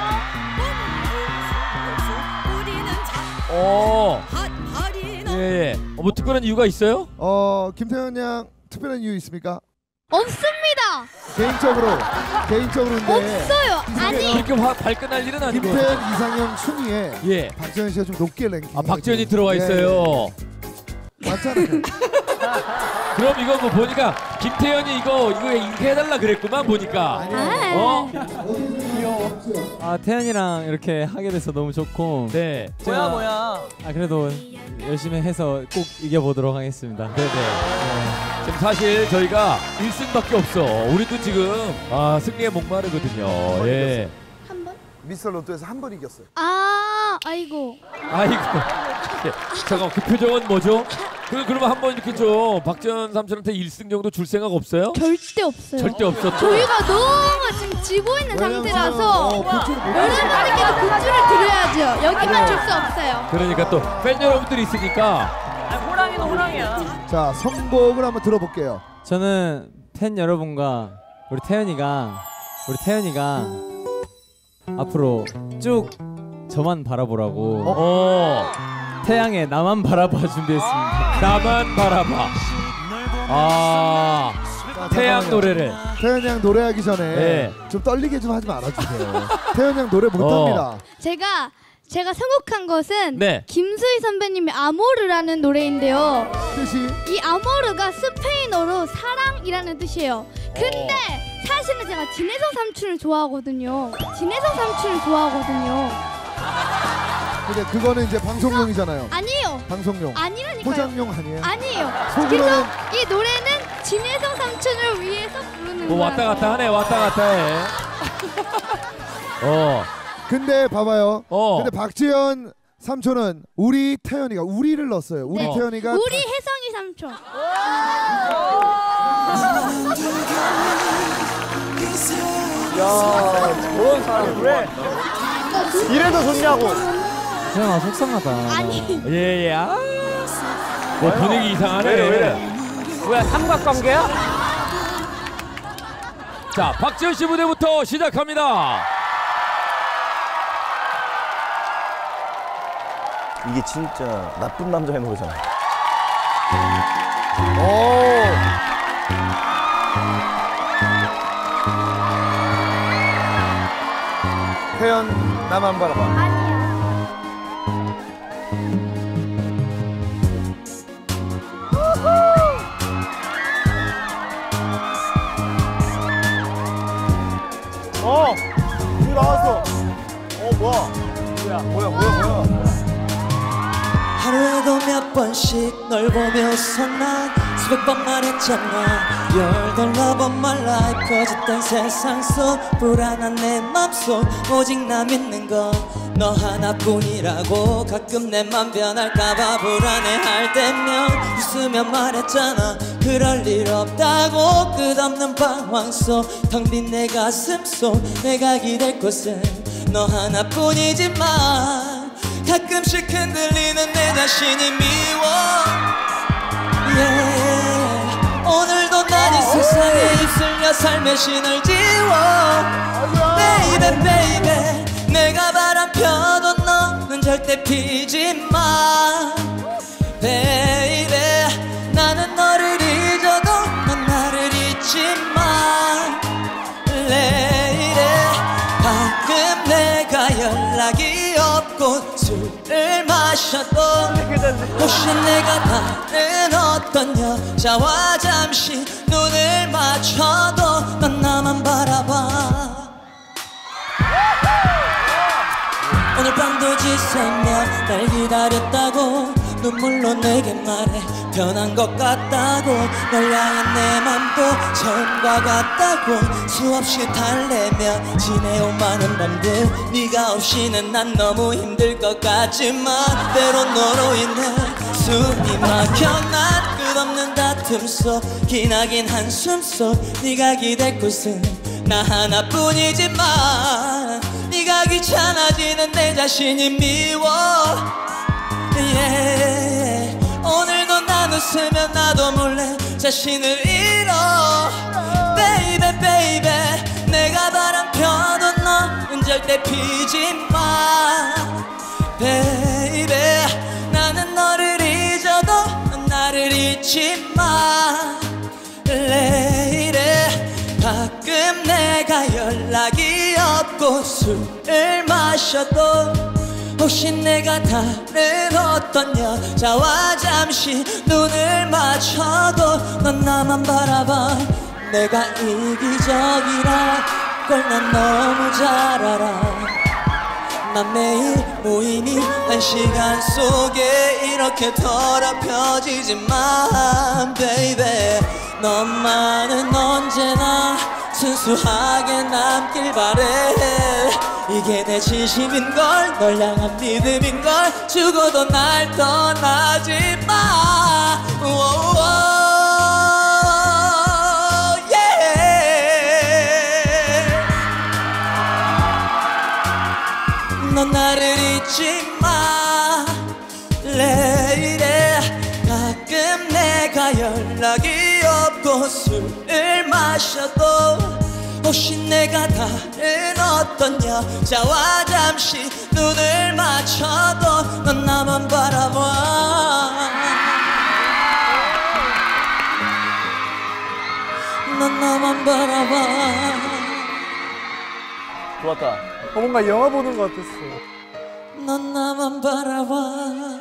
어. 예, 예. 어, 뭐 특별한 이유가 있어요? 어, 김태현 양 특별한 이유 있습니까? 없습니다. 개인적으로 개인적으로인데 없어요. 아니. 그렇게 화, 발끈할 일은 아니고. 김태현 이상형 순위에 예. 박지현 씨가 좀 높게 랭킹. 아, 박지현이 들어와 있어요. 예. 맞잖아요. 그럼 이거 뭐 보니까 김태현이 이거 이거 인기해달라 그랬구만 보니까. 어? 아, 태연이랑 이렇게 하게 돼서 너무 좋고. 네. 뭐야 뭐야. 아, 그래도 열심히 해서 꼭 이겨보도록 하겠습니다. 네네. 지금 사실 저희가 일 승밖에 없어. 우리도 지금 아, 승리에 목마르거든요. 예. 한 번? 미스터 로또에서 한 번 이겼어요. 아, 아이고. 아이고. 예, 잠깐 그 표정은 뭐죠? 그 그러면 한번 이렇게 좀 박지현 삼촌한테 일 승 정도 줄 생각 없어요? 절대 없어요. 절대 없었죠. 저희가 너무 지금 지고 있는 상태라서 어, 여러분들께도 굿즈를 드려야죠. 여기만 줄 수 없어요. 그러니까 또 팬 여러분들이 있으니까. 아, 호랑이는 호랑이야. 자, 선곡을 한번 들어볼게요. 저는 팬 여러분과 우리 태연이가 우리 태연이가 앞으로 쭉 저만 바라보라고 어. 태양의 나만 바라봐 준비했습니다. 나만 바라봐. 아. 자, 태양 잠깐만요. 노래를. 태연 양 노래하기 전에 네. 좀 떨리게 좀 하지 말아주세요. 태연 양 노래 못합니다. 어. 제가 제가 선곡한 것은 네. 김수희 선배님의 아모르라는 노래인데요. 뜻이? 이 아모르가 스페인어로 사랑이라는 뜻이에요. 근데 사실은 제가 진혜성 삼촌을 좋아하거든요. 진혜성 삼촌을 좋아하거든요. 근데 그거는 이제 방송용이잖아요. 아니에요. 방송용. 아니라니까요. 포장용 아니에요? 아니에요. 속으로는- 그래서 이 노래는 진혜성 삼촌을 위해서 부르는 뭐 거예요. 왔다 갔다 하네. 왔다 갔다 해. 어. 근데 봐봐요. 어. 근데 박지현 삼촌은 우리 태연이가 우리를 넣었어요. 우리 네. 태연이가 우리 혜성이 삼촌. 야, 저런 사람 왜 이래도 좋냐고. 태연아 속상하다. 아니. 예, 예. 아. 뭐 분위기 이상하네. 왜 이래, 왜 이래? 뭐야, 삼각관계야? 자, 박지현 씨 무대부터 시작합니다. 이게 진짜 나쁜 남자의 노래잖아. 태연 나만 바라봐. 어, 이거 나왔어. 어, 뭐야? 뭐야, 뭐야, 뭐야, 뭐야? 하루에도 몇 번씩 널 보면서 난 수백 번 말했잖아. You're the love of my life. 거짓된 세상 속 불안한 내 맘속 오직 나 믿는 건 너 하나뿐이라고. 가끔 내 맘 변할까봐 불안해할 때면 웃으며 말했잖아. 그럴 일 없다고. 끝없는 방황 속 텅 빈 내 가슴 속 내가 기댈 곳은 너 하나뿐이지만 가끔씩 흔들리는 내 자신이 미워. yeah. 오늘도 난 이 세상에 휩쓸려 삶의 신을 지워. Baby baby 내가 바람 펴도 너는 절대 피지 마. Baby 나는 너를 잊어도 넌 나를 잊지 마. Lady 가끔 내가 연락이 없고 술을 마셔도 혹시 내가 다른 어떤 여자와 잠시 눈을 맞춰도 넌 나만 바라봐. 오늘 밤도 지새며 날 기다렸다고 눈물로 내게 말해. 변한 것 같다고. 널 향한 내 맘도 처음과 같다고. 수없이 달래며 지내온 많은 밤들 네가 없이는 난 너무 힘들 것 같지만 때론 너로 인해 숨이 막혀. 난 끝없는 다툼 속 기나긴 한숨 속 네가 기댈 곳은 나 하나뿐이지만 네가 귀찮아지는 내 자신이 미워. yeah. 오늘도 난 웃으면 나도 몰래 자신을 잃어. Baby baby 내가 바람 펴도 너는 절대 피지 마. Baby 나는 너를 잊어도 넌 나를 잊지 마. Lady 가끔 내가 연락이 없고 술을 마셔도 혹시 내가 다른 어떤 여자와 잠시 눈을 맞춰도 넌 나만 바라봐. 내가 이기적이라 걸 난 너무 잘 알아. 난 매일 모임이 한 시간 속에 이렇게 더럽혀지지만 Baby 너만은 언제나 순수하게 남길 바래. 이게 내 진심인걸, 널 향한 믿음인걸. 죽어도 날 떠나지 마. 오오오, yeah. 넌 나를 잊지 말래. 이래 가끔 내가 연락이 없고 술을 마셔도 혹시 내가 다른 어떤 여자와 잠시 눈을 맞춰도 넌 나만 바라봐. 넌 나만 바라봐. 좋았다. 어, 뭔가 영화 보는 것 같았어. 넌 나만 바라봐.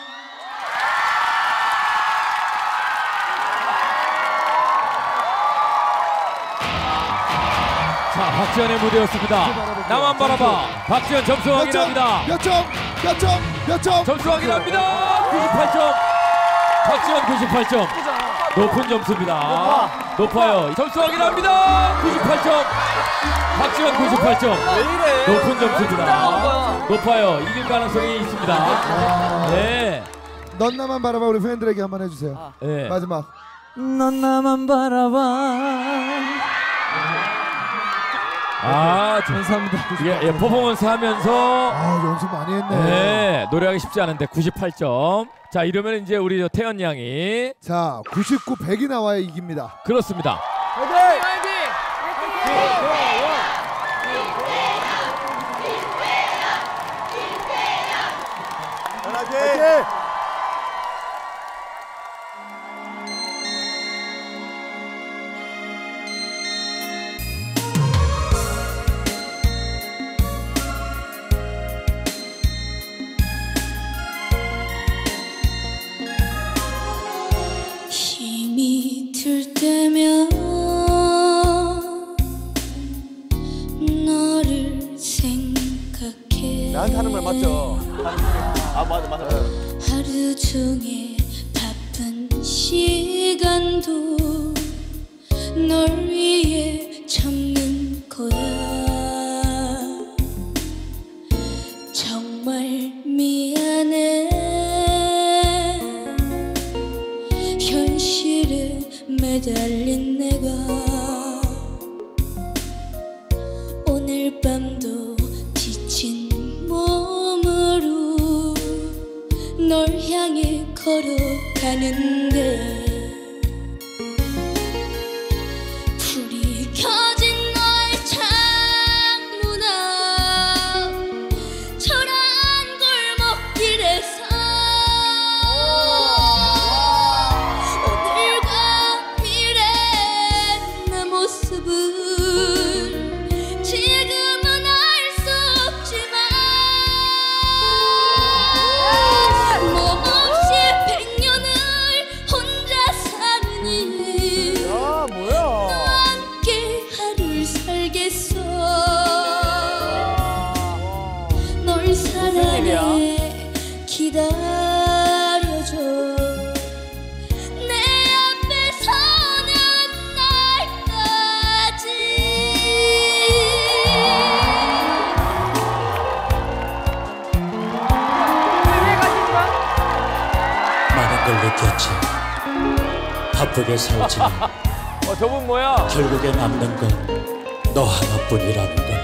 자, 박지현의 무대였습니다. 나만 바라봐. 박지현 점수 확인합니다. 몇 점? 몇 점? 몇 점? 점수 확인합니다. 구십팔 점. 박지현 구십팔 점. 높은 점수입니다. 높아요. 점수 확인합니다. 구십팔 점. 박지현 구십팔 점. 높은 점수입니다. 높아요. 이길 가능성이 있습니다. 네. 넌 나만 바라봐. 우리 팬들에게 한번 해주세요. 네. 마지막. 넌 나만 바라봐. 아, 감사합니다. 예, 예, 퍼포먼스 하면서 아, 연습 많이 했네. 네, 노래하기 쉽지 않은데 구십팔 점. 자, 이러면 이제 우리 저 태연 양이 자, 구십구, 백이 나와야 이깁니다. 그렇습니다. 화이팅! 화이팅! 화이팅! 힘이 들 때면 너를 생각해. 나한테 하는 말 맞죠? 아 맞아 맞아. 하루 종일 바쁜 시간도 널 위해 참는 거야. 정말 미안해. 현실에 매달린 내가 오늘 밤도 지친 몸으로 널 향해 걸어가는데 불이 켜진 너의 창문 앞 초라한 골목길에서 오늘과 미래 내 모습을 지금은 알 수 없지만 너 없이 백 년을 혼자 사느니 아 뭐야? 너와 함께 하루를 살겠어. 널 사랑해 기다려줘. 내 앞에 서는 날까지. 많은 걸 느꼈지. 바쁘게 살지만 어, 저분 뭐야? 결국에 남는 건 너 하나뿐이라는 걸.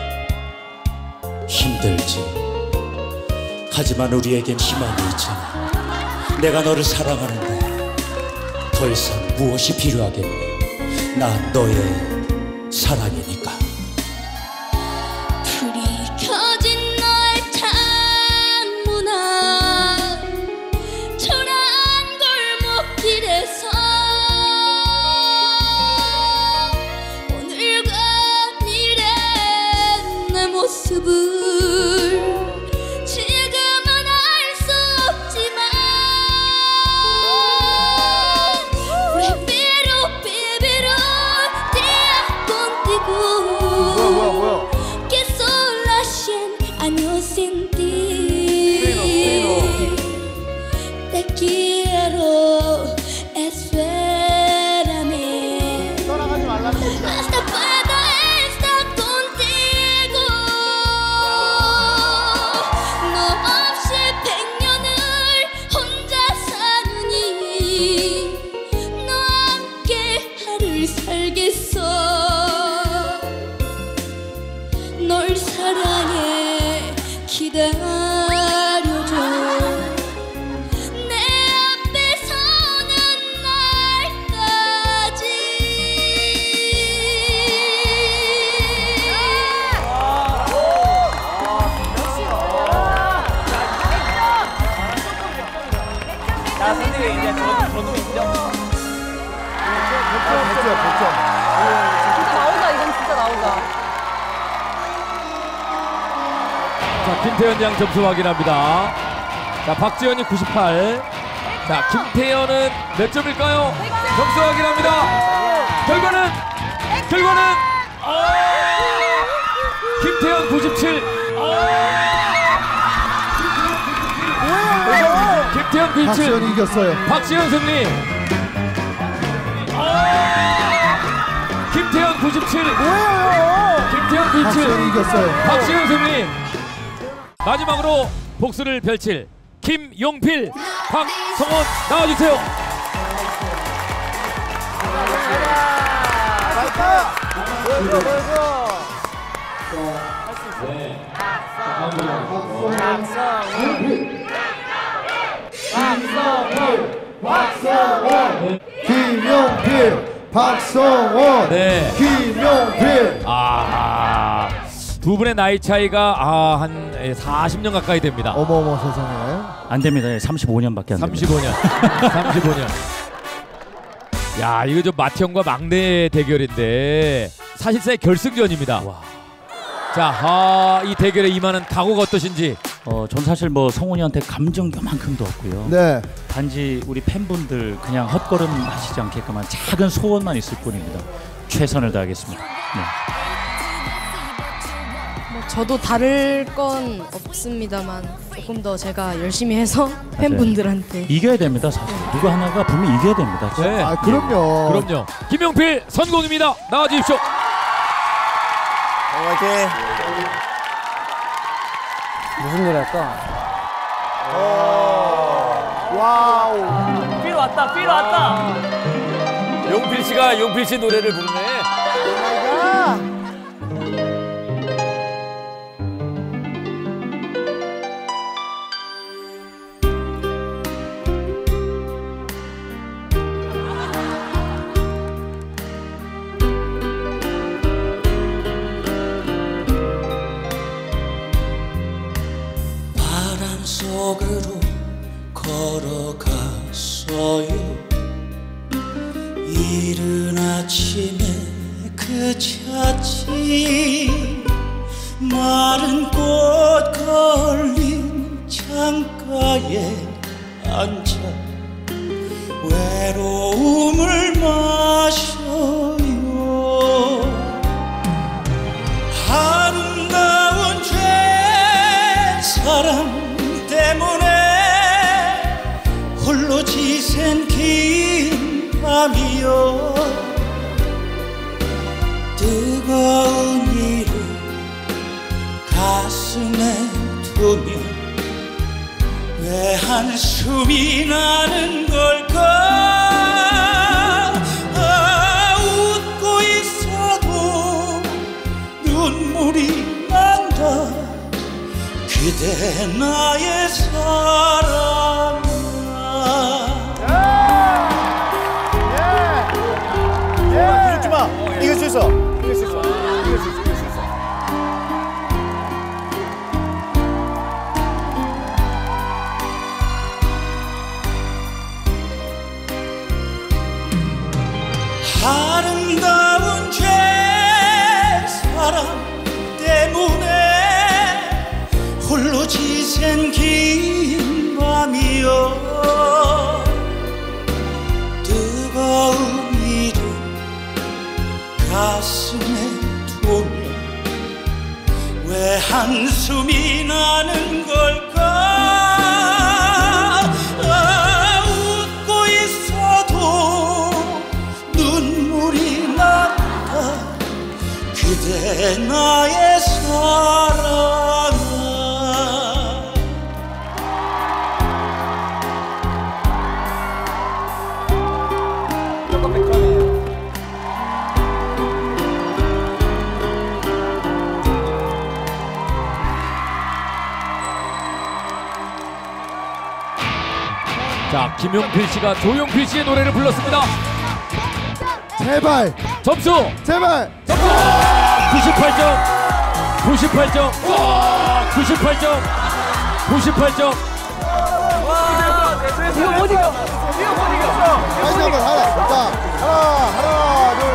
힘들지. 하지만 우리에겐 희망이 있잖아. 내가 너를 사랑하는데 더 이상 무엇이 필요하겠니? 난 너의 사랑이니까. 불이 켜진 너의 창문 앞 초라한 골목길에서 오늘과 미래 내 모습을 지금은 알 수 없지만 Baby, baby, baby, 뛰어 뛰고 백 점. 진짜 나온다. 이건 진짜 나온다. 자, 김태현 양 점수 확인합니다. 자, 박지현이 구십팔. 자, 김태현은 몇 점일까요? 점수 확인합니다. 결과는 결과는 어! 김태현 구십칠. 김태현 구십칠. 박지현이 이겼어요. 박지현 승리. 김태현 구십칠. 뭐예요? 김태현 구십칠. 박지현이 이겼어요. 박지현 승리. 마지막으로 복수를 펼칠 김용필, 박성원 나와주세요. 가자. 보여줘, 보여줘. 박성원, 박성원, 김용필, 박성원, 네. 김용필. 아, 두 분의 나이 차이가 아, 한 사십 년 가까이 됩니다. 어머어머 세상에. 안 됩니다. 삼십오 년밖에 안 됩니다. 삼십오 년. 삼십오 년. 야, 이거 좀 마티형과 막내 대결인데 사실상 결승전입니다. 와. 자, 아, 이 대결에 임하는 각오가 어떠신지? 어, 전 사실 뭐 성훈이한테 감정 요만큼도 없고요. 네. 단지 우리 팬분들 그냥 헛걸음 하시지 않게끔만 작은 소원만 있을 뿐입니다. 최선을 다하겠습니다. 네. 뭐 저도 다를 건 없습니다만 조금 더 제가 열심히 해서 팬분들한테 이겨야 됩니다. 사실 누구 하나가 분명히 이겨야 됩니다. 네. 아, 그럼요. 예. 그럼요. 김용필 선공입니다. 나와주십시오. 화이팅. 무슨 노래 할까? 와우. 필 왔다, 필 왔다. 용필 씨가 용필 씨 노래를 부르네. 바람 속으로 걸어갔어요. 이른 아침에 그 찻집 마른 꽃 걸린 창가에 앉아 외로움을 마셔요. 아름다운 죄 사랑 때문에 홀로 지샌 긴 밤이여. 뜨거운 이를 가슴에 두며 왜 한숨이 나는 걸까. 아, 웃고 있어도 눈물이 난다. 그대 나의 사랑아. 이겼지 마. 이길 수 있어. 이길 수 있어. 이길 수 있어. 이길 수 있어. 아름다운 죄 사랑 때문에 홀로 지샌 긴 밤이여. 뜨거운 이를 가슴에 두며 왜 한숨이 나는 걸까. 아, 웃고 있어도 눈물이 난다. 그대 나의 사랑아. 자, 김용필 씨가 조용필 씨의 노래를 불렀습니다. 제발. 점수. 제발. 점수. 구십팔 점. 구십팔 점. 와, 구십팔 점. 구십팔 점. 이거 못 이겨. 이거 못 이겼어. 다시 한번 하나. 자, 하나, 하나, 둘,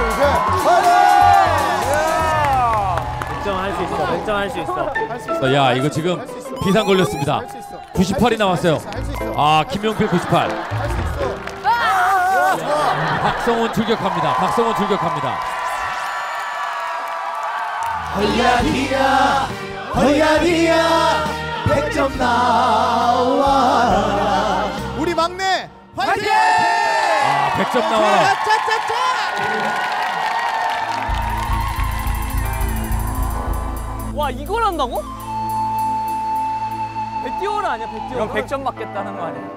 할 수 있어. 할 수 있어. 자, 야 이거 지금 비상 걸렸습니다. 구십팔이 나왔어요. 아 김용필 구십팔. 박성훈 출격합니다. 박성훈 출격합니다. 허야리야 허야리야 백 점 나와라. 우리 막내 화이팅! 아 백 점 나와라. 와 이걸 한다고? 배 띄워라 아니야 배 띄워. 그럼 백 점 맞겠다는 거 아니야?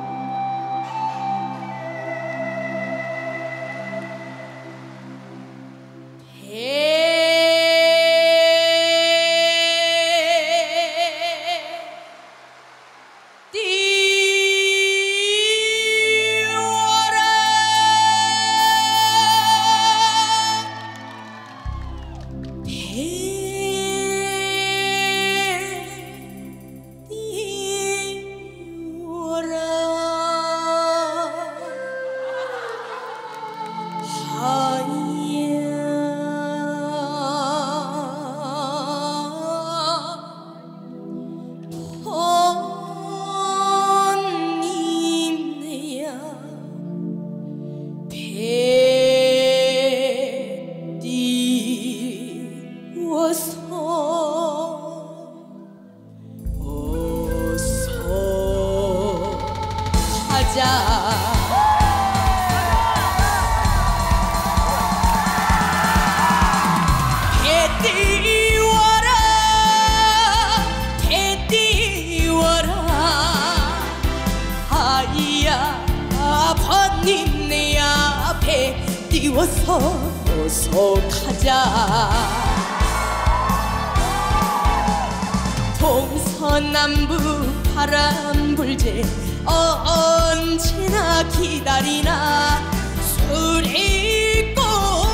띄워서 어서 가자. 동서남북 바람 불제 언제나 기다리나 술 읽고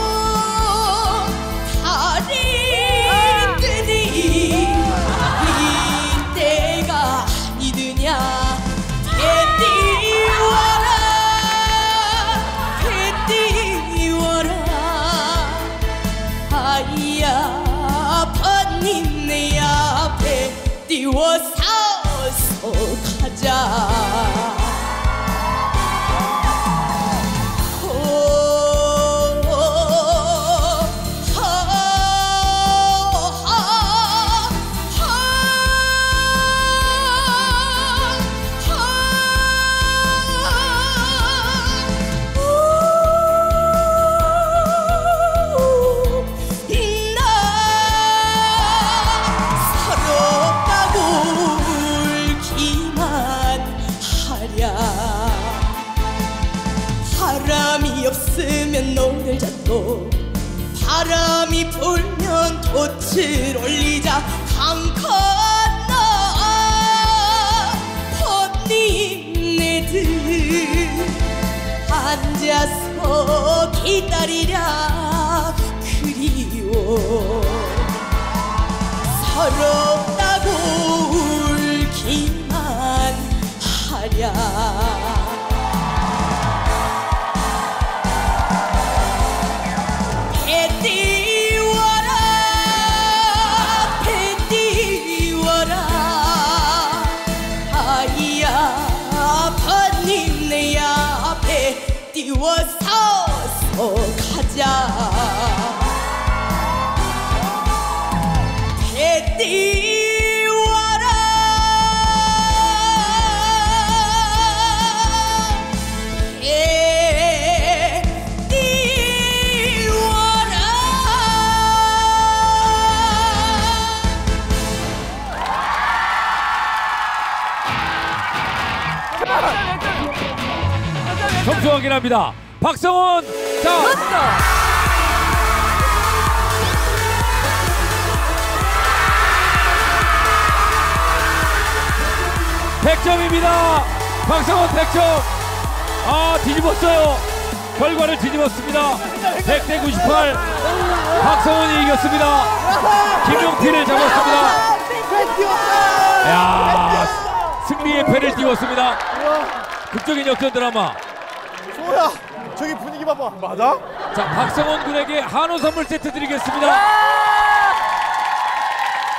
달이 뜨니 이때가 아니드냐. 아빠님 내 앞에 띄워서 어서 가자. 바람이 없으면 노를 젓고 바람이 불면 돛을 올리자. 강 건너 봄님네들 앉아서 기다리랴. 그리워 서럽다고 울기만 하랴. 띄워서 어서 가자. 배 띄워라. 배 띄워라. 점수 확인합니다. 박성훈 자 백 점입니다. 박성훈 백 점. 아 뒤집었어요. 결과를 뒤집었습니다. 백 대 구십팔. 박성훈이 이겼습니다. 김용필을 잡았습니다. 야 승리의 패를 띄웠습니다. 극적인 역전 드라마. 소야 저기 분위기 봐봐. 맞아? 자 박성훈 군에게 한우 선물 세트 드리겠습니다.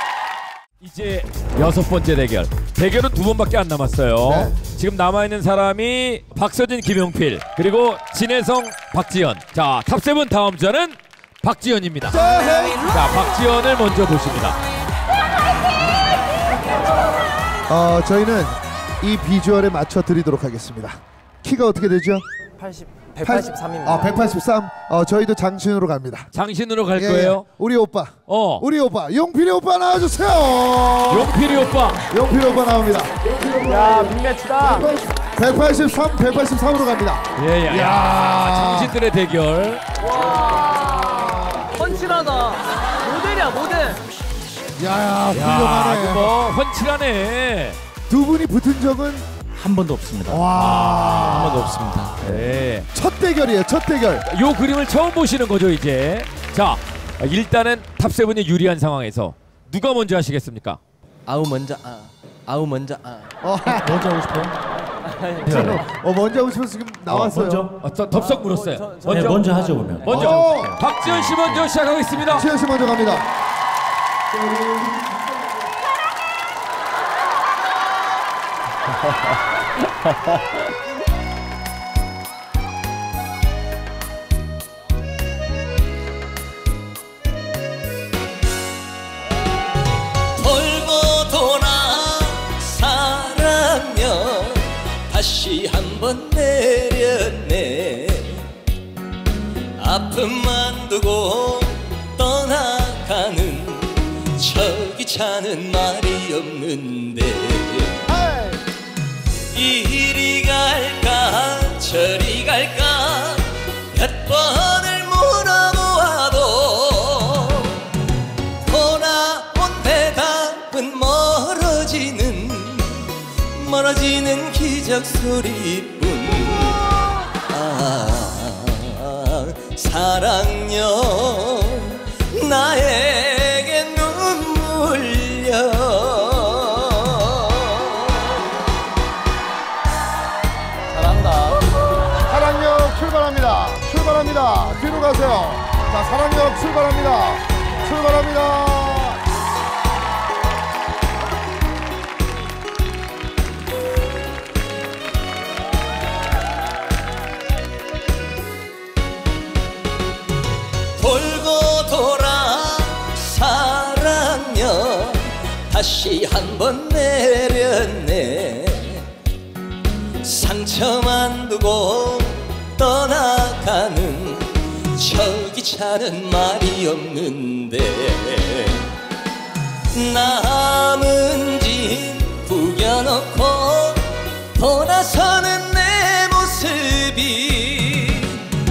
이제 여섯 번째 대결. 대결은 두 번밖에 안 남았어요. 네. 지금 남아있는 사람이 박서진, 김용필 그리고 진혜성, 박지현. 자, 탑세븐 다음 주자는 박지현입니다. 자, 박지현을 먼저 보십니다. 어, 저희는 이 비주얼에 맞춰 드리도록 하겠습니다. 키가 어떻게 되죠? 팔십, 백팔십삼입니다. 아, 백팔십삼. 어, 저희도 장신으로 갑니다. 장신으로 갈 예, 거예요? 예. 우리 오빠. 어. 우리 오빠. 용필이 오빠 나와주세요. 용필이 오빠. 용필이 오빠 나옵니다. 야, 빅매치다. 백팔십삼, 백팔십삼으로 갑니다. 예, 야, 야. 장신들의 대결. 와, 펀치라다. 모델이야, 모델. 야야, 야, 훌륭하네. 뭐 훤칠하네. 두 분이 붙은 적은 한 번도 없습니다. 와, 한 번도 없습니다. 네. 첫 대결이에요, 첫 대결. 요 그림을 처음 보시는 거죠, 이제. 자, 일단은 탑세븐이 유리한 상황에서 누가 먼저 하시겠습니까? 아우 먼저 아. 아우 먼저 아. 어, 먼저 하고 싶어요? 네. 어, 먼저 하고 싶어서 지금 나왔어요. 먼저? 어, 더, 덥석 물었어요. 저, 저, 네, 먼저 하죠 그러면. 먼저. 어. 박지현 씨 먼저 시작하겠습니다. 지현 씨 먼저 갑니다. 돌고 돌아 사랑여 다시 한번 내렸네. 아픔만 두고 떠나가는 저기 차는 말이 없는데 이리 갈까 저리 갈까 몇 번을 물어보아도 돌아온 대답은 멀어지는 멀어지는 기적 소리뿐. 아, 사랑여 나에게 눈물려. 사랑역 출발합니다. 출발합니다. 뒤로 가세요. 자, 사랑역 출발합니다. 출발합니다. 돌고 돌아 사랑여 다시 한번 내렸네. 상처만 두고 떠나가는 저기 차는 말이 없는데 남은 짐 구겨놓고 돌아서는 내 모습이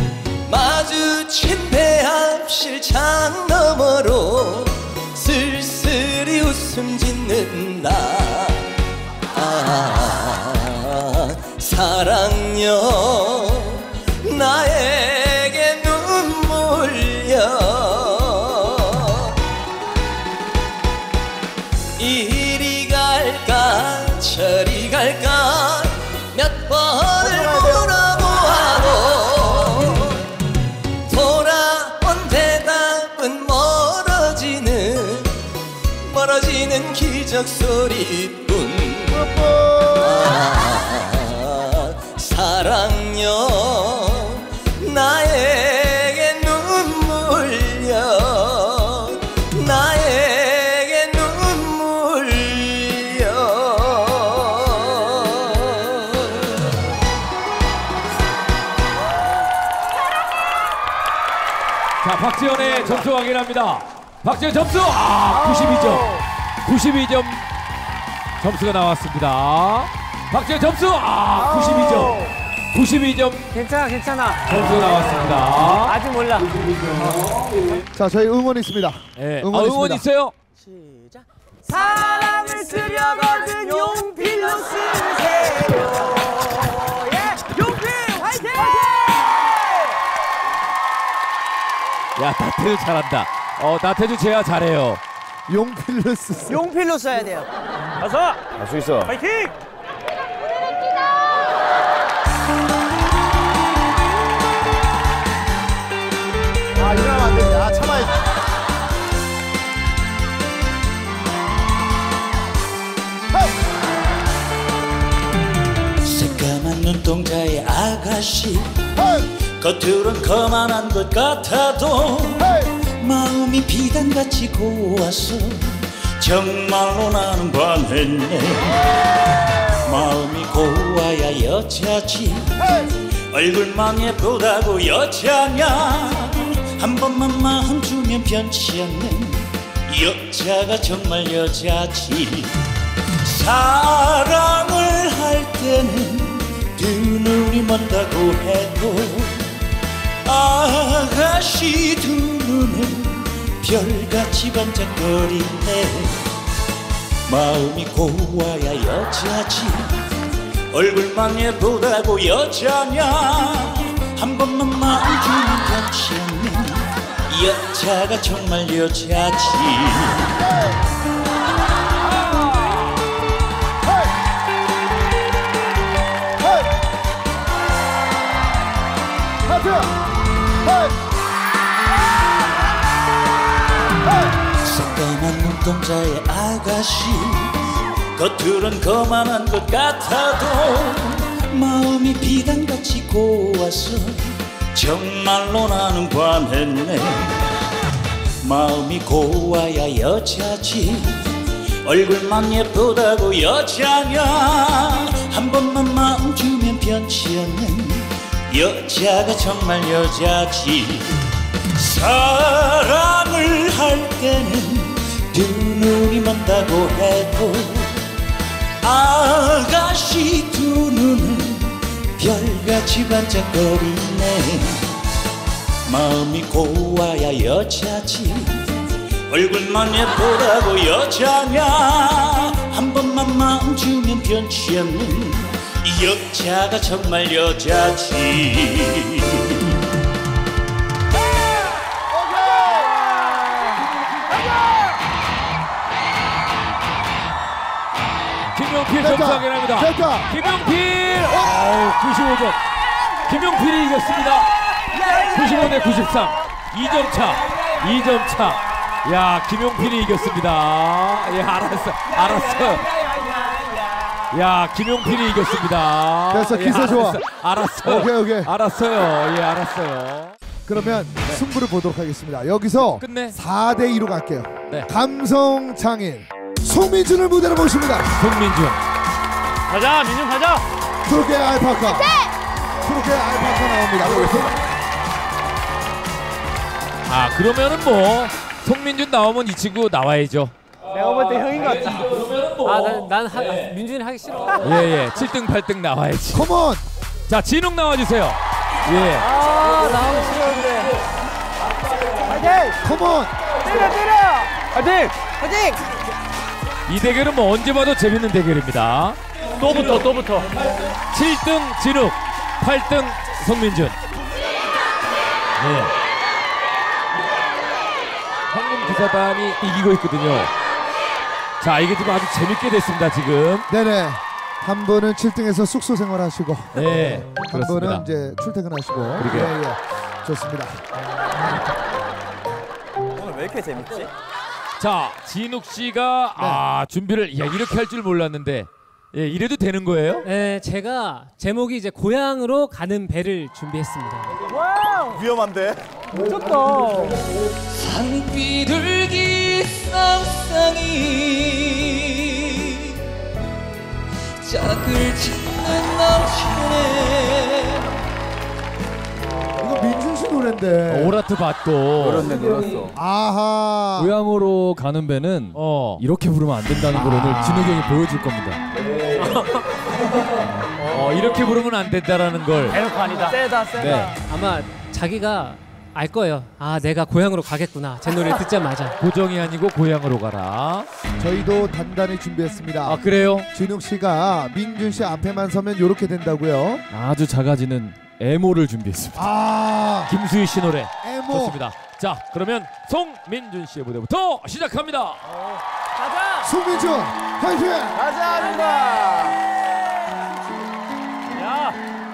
마주친 배합실창 너머로 쓸쓸히 웃음 짓는다. 아, 사랑여 나에게 눈물려. 이리 갈까 저리 갈까 몇 번을 물어보아도 돌아온 대답은 멀어지는 멀어지는 기적 소리뿐. 아, 사랑여 나에게 눈물려 나에게 눈물려. 자, 박지현의 점수 확인합니다. 박지현 점수 아 구십이 점. 구십이 점 점수가 나왔습니다. 박지현 점수 아 구십이 점. 구십이 점 괜찮아, 괜찮아. 점수가 나왔습니다. 아직 몰라. 자, 저희 응원 있습니다. 네. 응원 아, 있습니다. 응원 있어요? 시작. 사랑을 쓰려거든 용필로 쓰세요. 예, 용필 화이팅! 야, 나태주 잘한다. 어, 나태주 제야 잘해요. 용필로 쓰세요. 용필로 써야 돼요. 가서 할 수 있어. 파이팅! 아, 이러면 안 돼. 아, 참아야지. 아가씨 겉으론 거만한 것 같아도 마음이 비단같이 고와서 정말로 나는 반했네. 마음이 고와야 여자지 얼굴만 예쁘다고 여자냐. 한 번만 마음 주면 변치 않는 여자가 정말 여자지. 사랑을 할 때는 두 눈이 먼다고 해도 아가씨 두 눈은 별같이 반짝거리네. 마음이 고와야 여자지 얼굴만 예쁘다고 여자냐. 한 번만 마음 주면 변치 않는 여자가 정말 여자지. 새까만 눈동자의 아가씨 겉으론 거만한 것 같아도 마음이 비단같이 고와서 정말로 나는 반했네. 마음이 고와야 여자지 얼굴만 예쁘다고 여자냐. 한 번만 마음 주면 변치 않는 여자가 정말 여자지. 사랑을 할 때는 두 눈이 먼다고 해도 아가씨 두 눈은 별같이 반짝거리네. 마음이 고와야 여자지 얼굴만 예쁘다고 여자냐. 한 번만 마음 주면 변치 않는 여자가 정말 여자지. 김용필 점수 확인합니다. 김용필 어우, 구십오 점. 김용필이 이겼습니다. 구십오 대 구십삼. 이 점 차. 이 점 차. 야, 김용필이 이겼습니다. 예, 알았어. 알았어요. 야, 김용필이 이겼습니다. 됐어, 기세 예, 좋아. 알았어요. 오케이, 오케이. 알았어요. 예, 알았어요. 그러면 네. 승부를 보도록 하겠습니다. 여기서 끝내. 사 대 이로 갈게요. 네. 감성 장인 송민준을 무대로 모십니다. 송민준. 가자, 민준 가자. 트로케 알파카. 트로케 알파카 나옵니다. 아, 그러면은 뭐 송민준 나오면 이 친구 나와야죠. 내가 볼 때 형인 것 같아. 그러면은 뭐. 아, 난, 난 하, 네. 민준이 하기 싫어. 예, 예. 칠 등, 팔 등 나와야지. 컴온. 자, 진욱 나와주세요. 예. 아, 나오기 싫었는데. 파이팅! 컴온. 때려, 때려. 파이팅! 파이팅! 이 대결은 뭐 언제 봐도 재밌는 대결입니다. 또 붙어, 또 붙어. 칠 등 진욱, 팔 등 송민준. 네. 황금 기사단이 이기고 있거든요. 자, 이게 지금 아주 재밌게 됐습니다, 지금. 네네. 한 분은 칠 등에서 숙소 생활하시고, 네, 한 그렇습니다. 분은 이제 출퇴근하시고. 그러게요. 예, 예. 좋습니다. 오늘 왜 이렇게 재밌지? 자, 진욱 씨가 네. 아 준비를 야 이렇게 할 줄 몰랐는데 예 이래도 되는 거예요? 네, 제가 제목이 이제 고향으로 가는 배를 준비했습니다. 와우! 위험한데? 미쳤다. 산비둘기 쌍쌍이 짝을 짓는 남편에. 이거 민준 씨 노래인데. 오라트 밭도 놀았네, 놀았어. 아하. 고향으로 가는 배는 어. 이렇게 부르면 안 된다는 걸 아. 오늘 진욱이 형이 보여줄 겁니다. 어, 이렇게 부르면 안 된다라는 걸. 대놓고 아니다. 세다, 세다. 네. 아마 자기가 알 거예요. 아, 내가 고향으로 가겠구나. 제 노래 듣자마자. 고정이 아니고 고향으로 가라. 저희도 단단히 준비했습니다. 아, 그래요? 진욱 씨가 민준 씨 앞에만 서면 이렇게 된다고요? 아주 작아지는 에모를 준비했습니다. 아, 김수희 씨 노래. 에모. 좋습니다. 자, 그러면 송민준 씨의 무대부터 시작합니다. 가자. 송민준 화이팅! 가자, 민다. 야.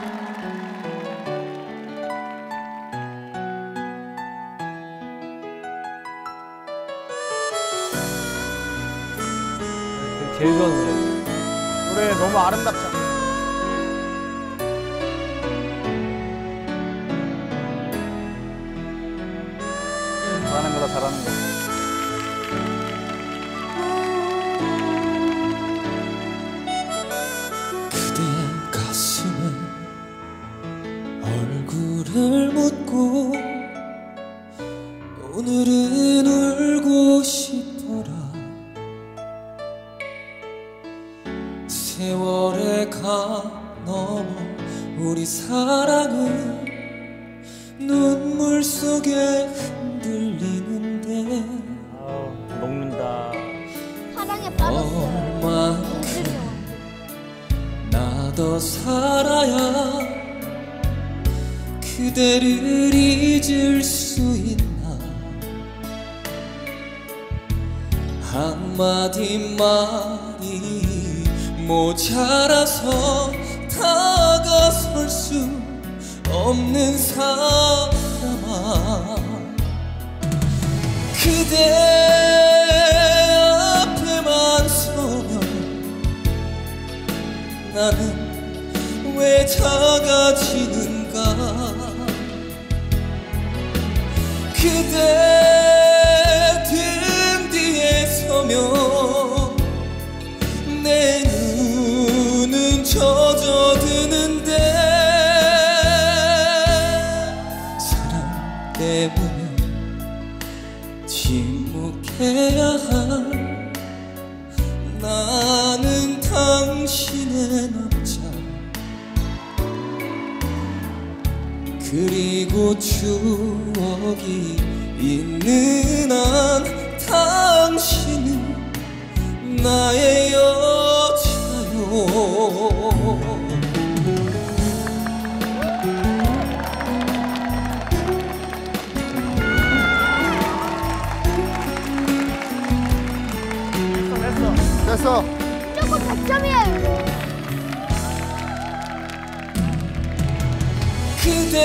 제일 좋아하는 노래. 노래 너무 아름답잖아. 잘하는 거다, 잘하는 거. 그대 가슴에 얼굴을 묻고 오늘은 울고 싶어라. 세월의 강 넘어 우리 사랑은 눈물 속에 흔들리는데 녹는다. 사랑에 빠졌어요. 얼만큼 나 더 살아야 그대를 잊을 수 있나. 한마디 말이 모자라서 다가설 수 없는 사람아. 그대 앞에만 서면 나는 왜 작아지는가. 그대 등 뒤에 서면 내 눈은 젖어드는데 사랑 때문에 침묵해야 할 나는 당신의 남자. 그리고 추억이 있는 한 당신은 나의 여자요. 됐어. 조금 백 점이에요 이거. 그대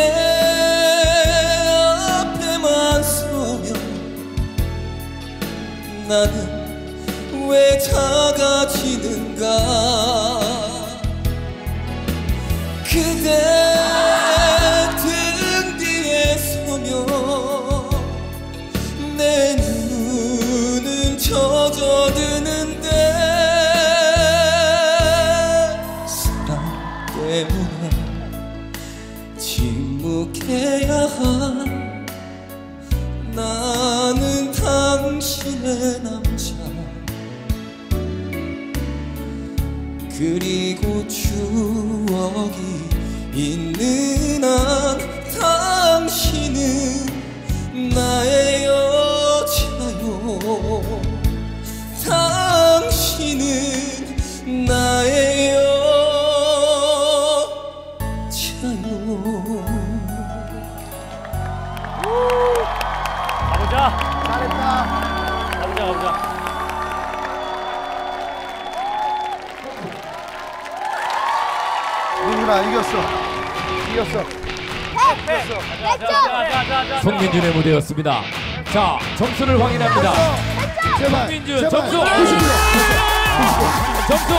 앞에만 서면 나는 왜 작아지는가. 그대 등 뒤에 서면 내 눈은 젖어드는데 사랑 때문에 침묵해야 할 나는 당신의 남자. 그리고 추억이 있는 한 당신은 나의 여자요. 당신은 나의 여자요. 가보자. 잘했다. 가보자, 가보자. 민준아 이겼어. 이겼어. 송민준의 무대였습니다. 자, 점수를 확인합니다. 제발. 송민준 제발. 점수 구십구. 점수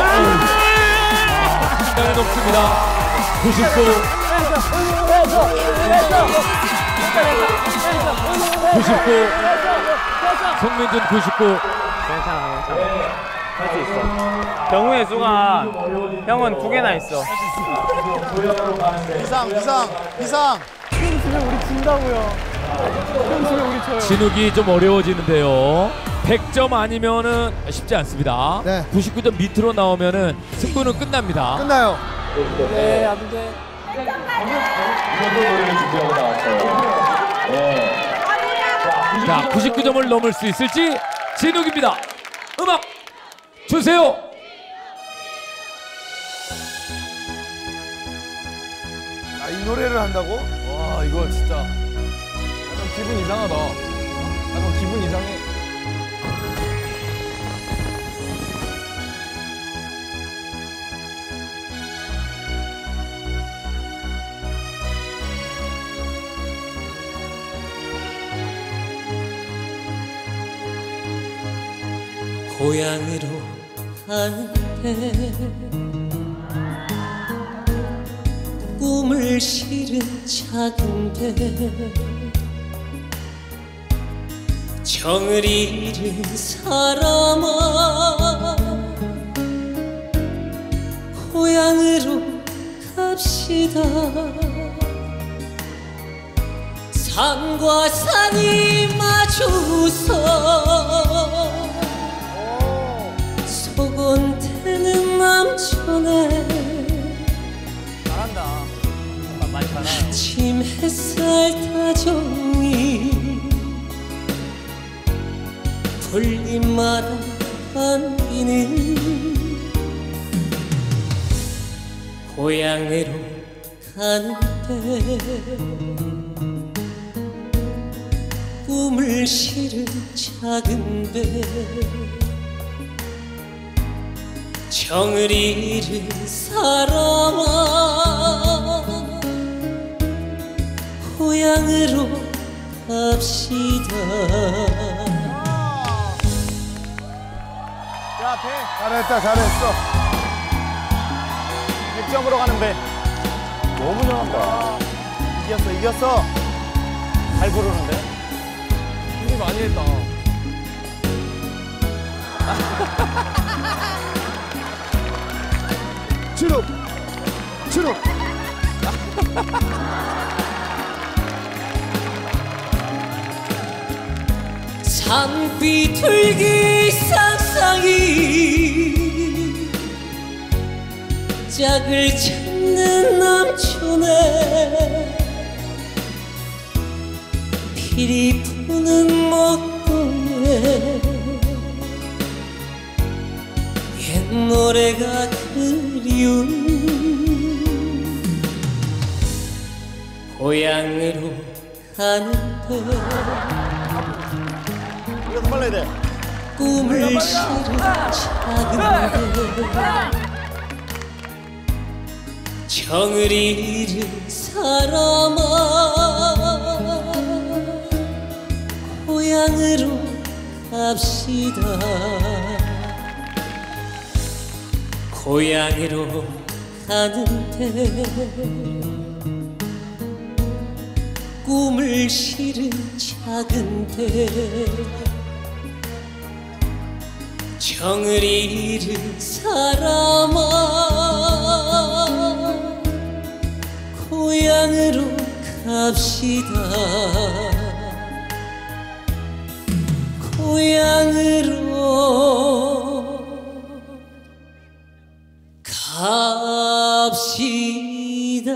상당히 높습니다. 구십구 구십구 송민준 구십구. 괜찮아, 괜찮아. 할 수 있어. 경우의 수가 형은 두 개나 있어. 이상 이상 이상. 형 지면 우리 진다고요. 형 지면 우리 져요. 진욱이 좀 어려워지는데요. 백 점 아니면은 쉽지 않습니다. 네. 구십구 점 밑으로 나오면은 승부는 끝납니다. 끝나요. 네, 안 돼. 자, 구십구 점을 넘을 수 있을지 진욱입니다. 음악 주세요. 아, 이 노래를 한다고? 와, 이거 진짜 약간 기분 이상하다. 약간 기분 이상해. 고향으로 가는데 꿈을 실은 작은 배 정을 잃은 사람아 고향으로 갑시다. 산과 산이 마주서 소곤대는 남촌에 잘한다. 많이 잘하네. 아침 햇살 다정히 볼일마다 안기는 고향으로 가는데 꿈을 실은 작은 배 정을 잃은 사람아 고향으로 갑시다. 야, 배. 잘했다, 잘했어. 백 점으로 가는 배. 너무 잘한다. 이겼어, 이겼어. 잘 부르는데? 준비 많이 했다. 주룩! 주룩! 산비둘기 쌍쌍이 짝을 찾는 남촌에 피리 부는 목동에 옛 노래가 그리운 고향으로 가는데 이거 더 빨라야 돼. 꿈을 실은 작은 정을 잃은 사람아 고향으로 갑시다. 고향으로 가는데 꿈을 실은 작은 배 정을 잃은 사람아 고향으로 갑시다. 고향으로 갑시다.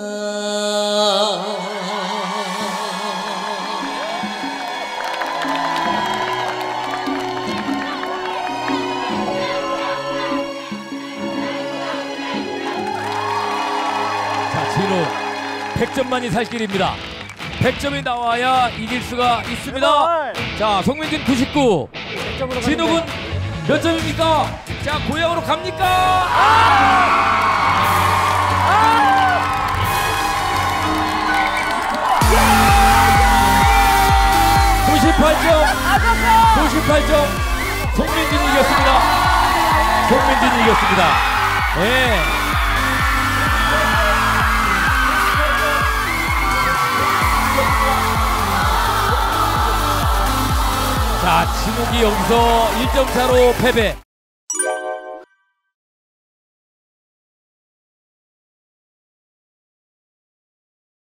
진호 백 점만이 살 길입니다. 백 점이 나와야 이길 수가 있습니다. 자, 송민진 구십구, 진욱은 몇 점입니까? 자, 고향으로 갑니까? 아! 구십팔 점, 구십팔 점. 송민진이 이겼습니다. 송민진이 이겼습니다. 네. 자, 진욱이 여기서 일 점 차로 패배.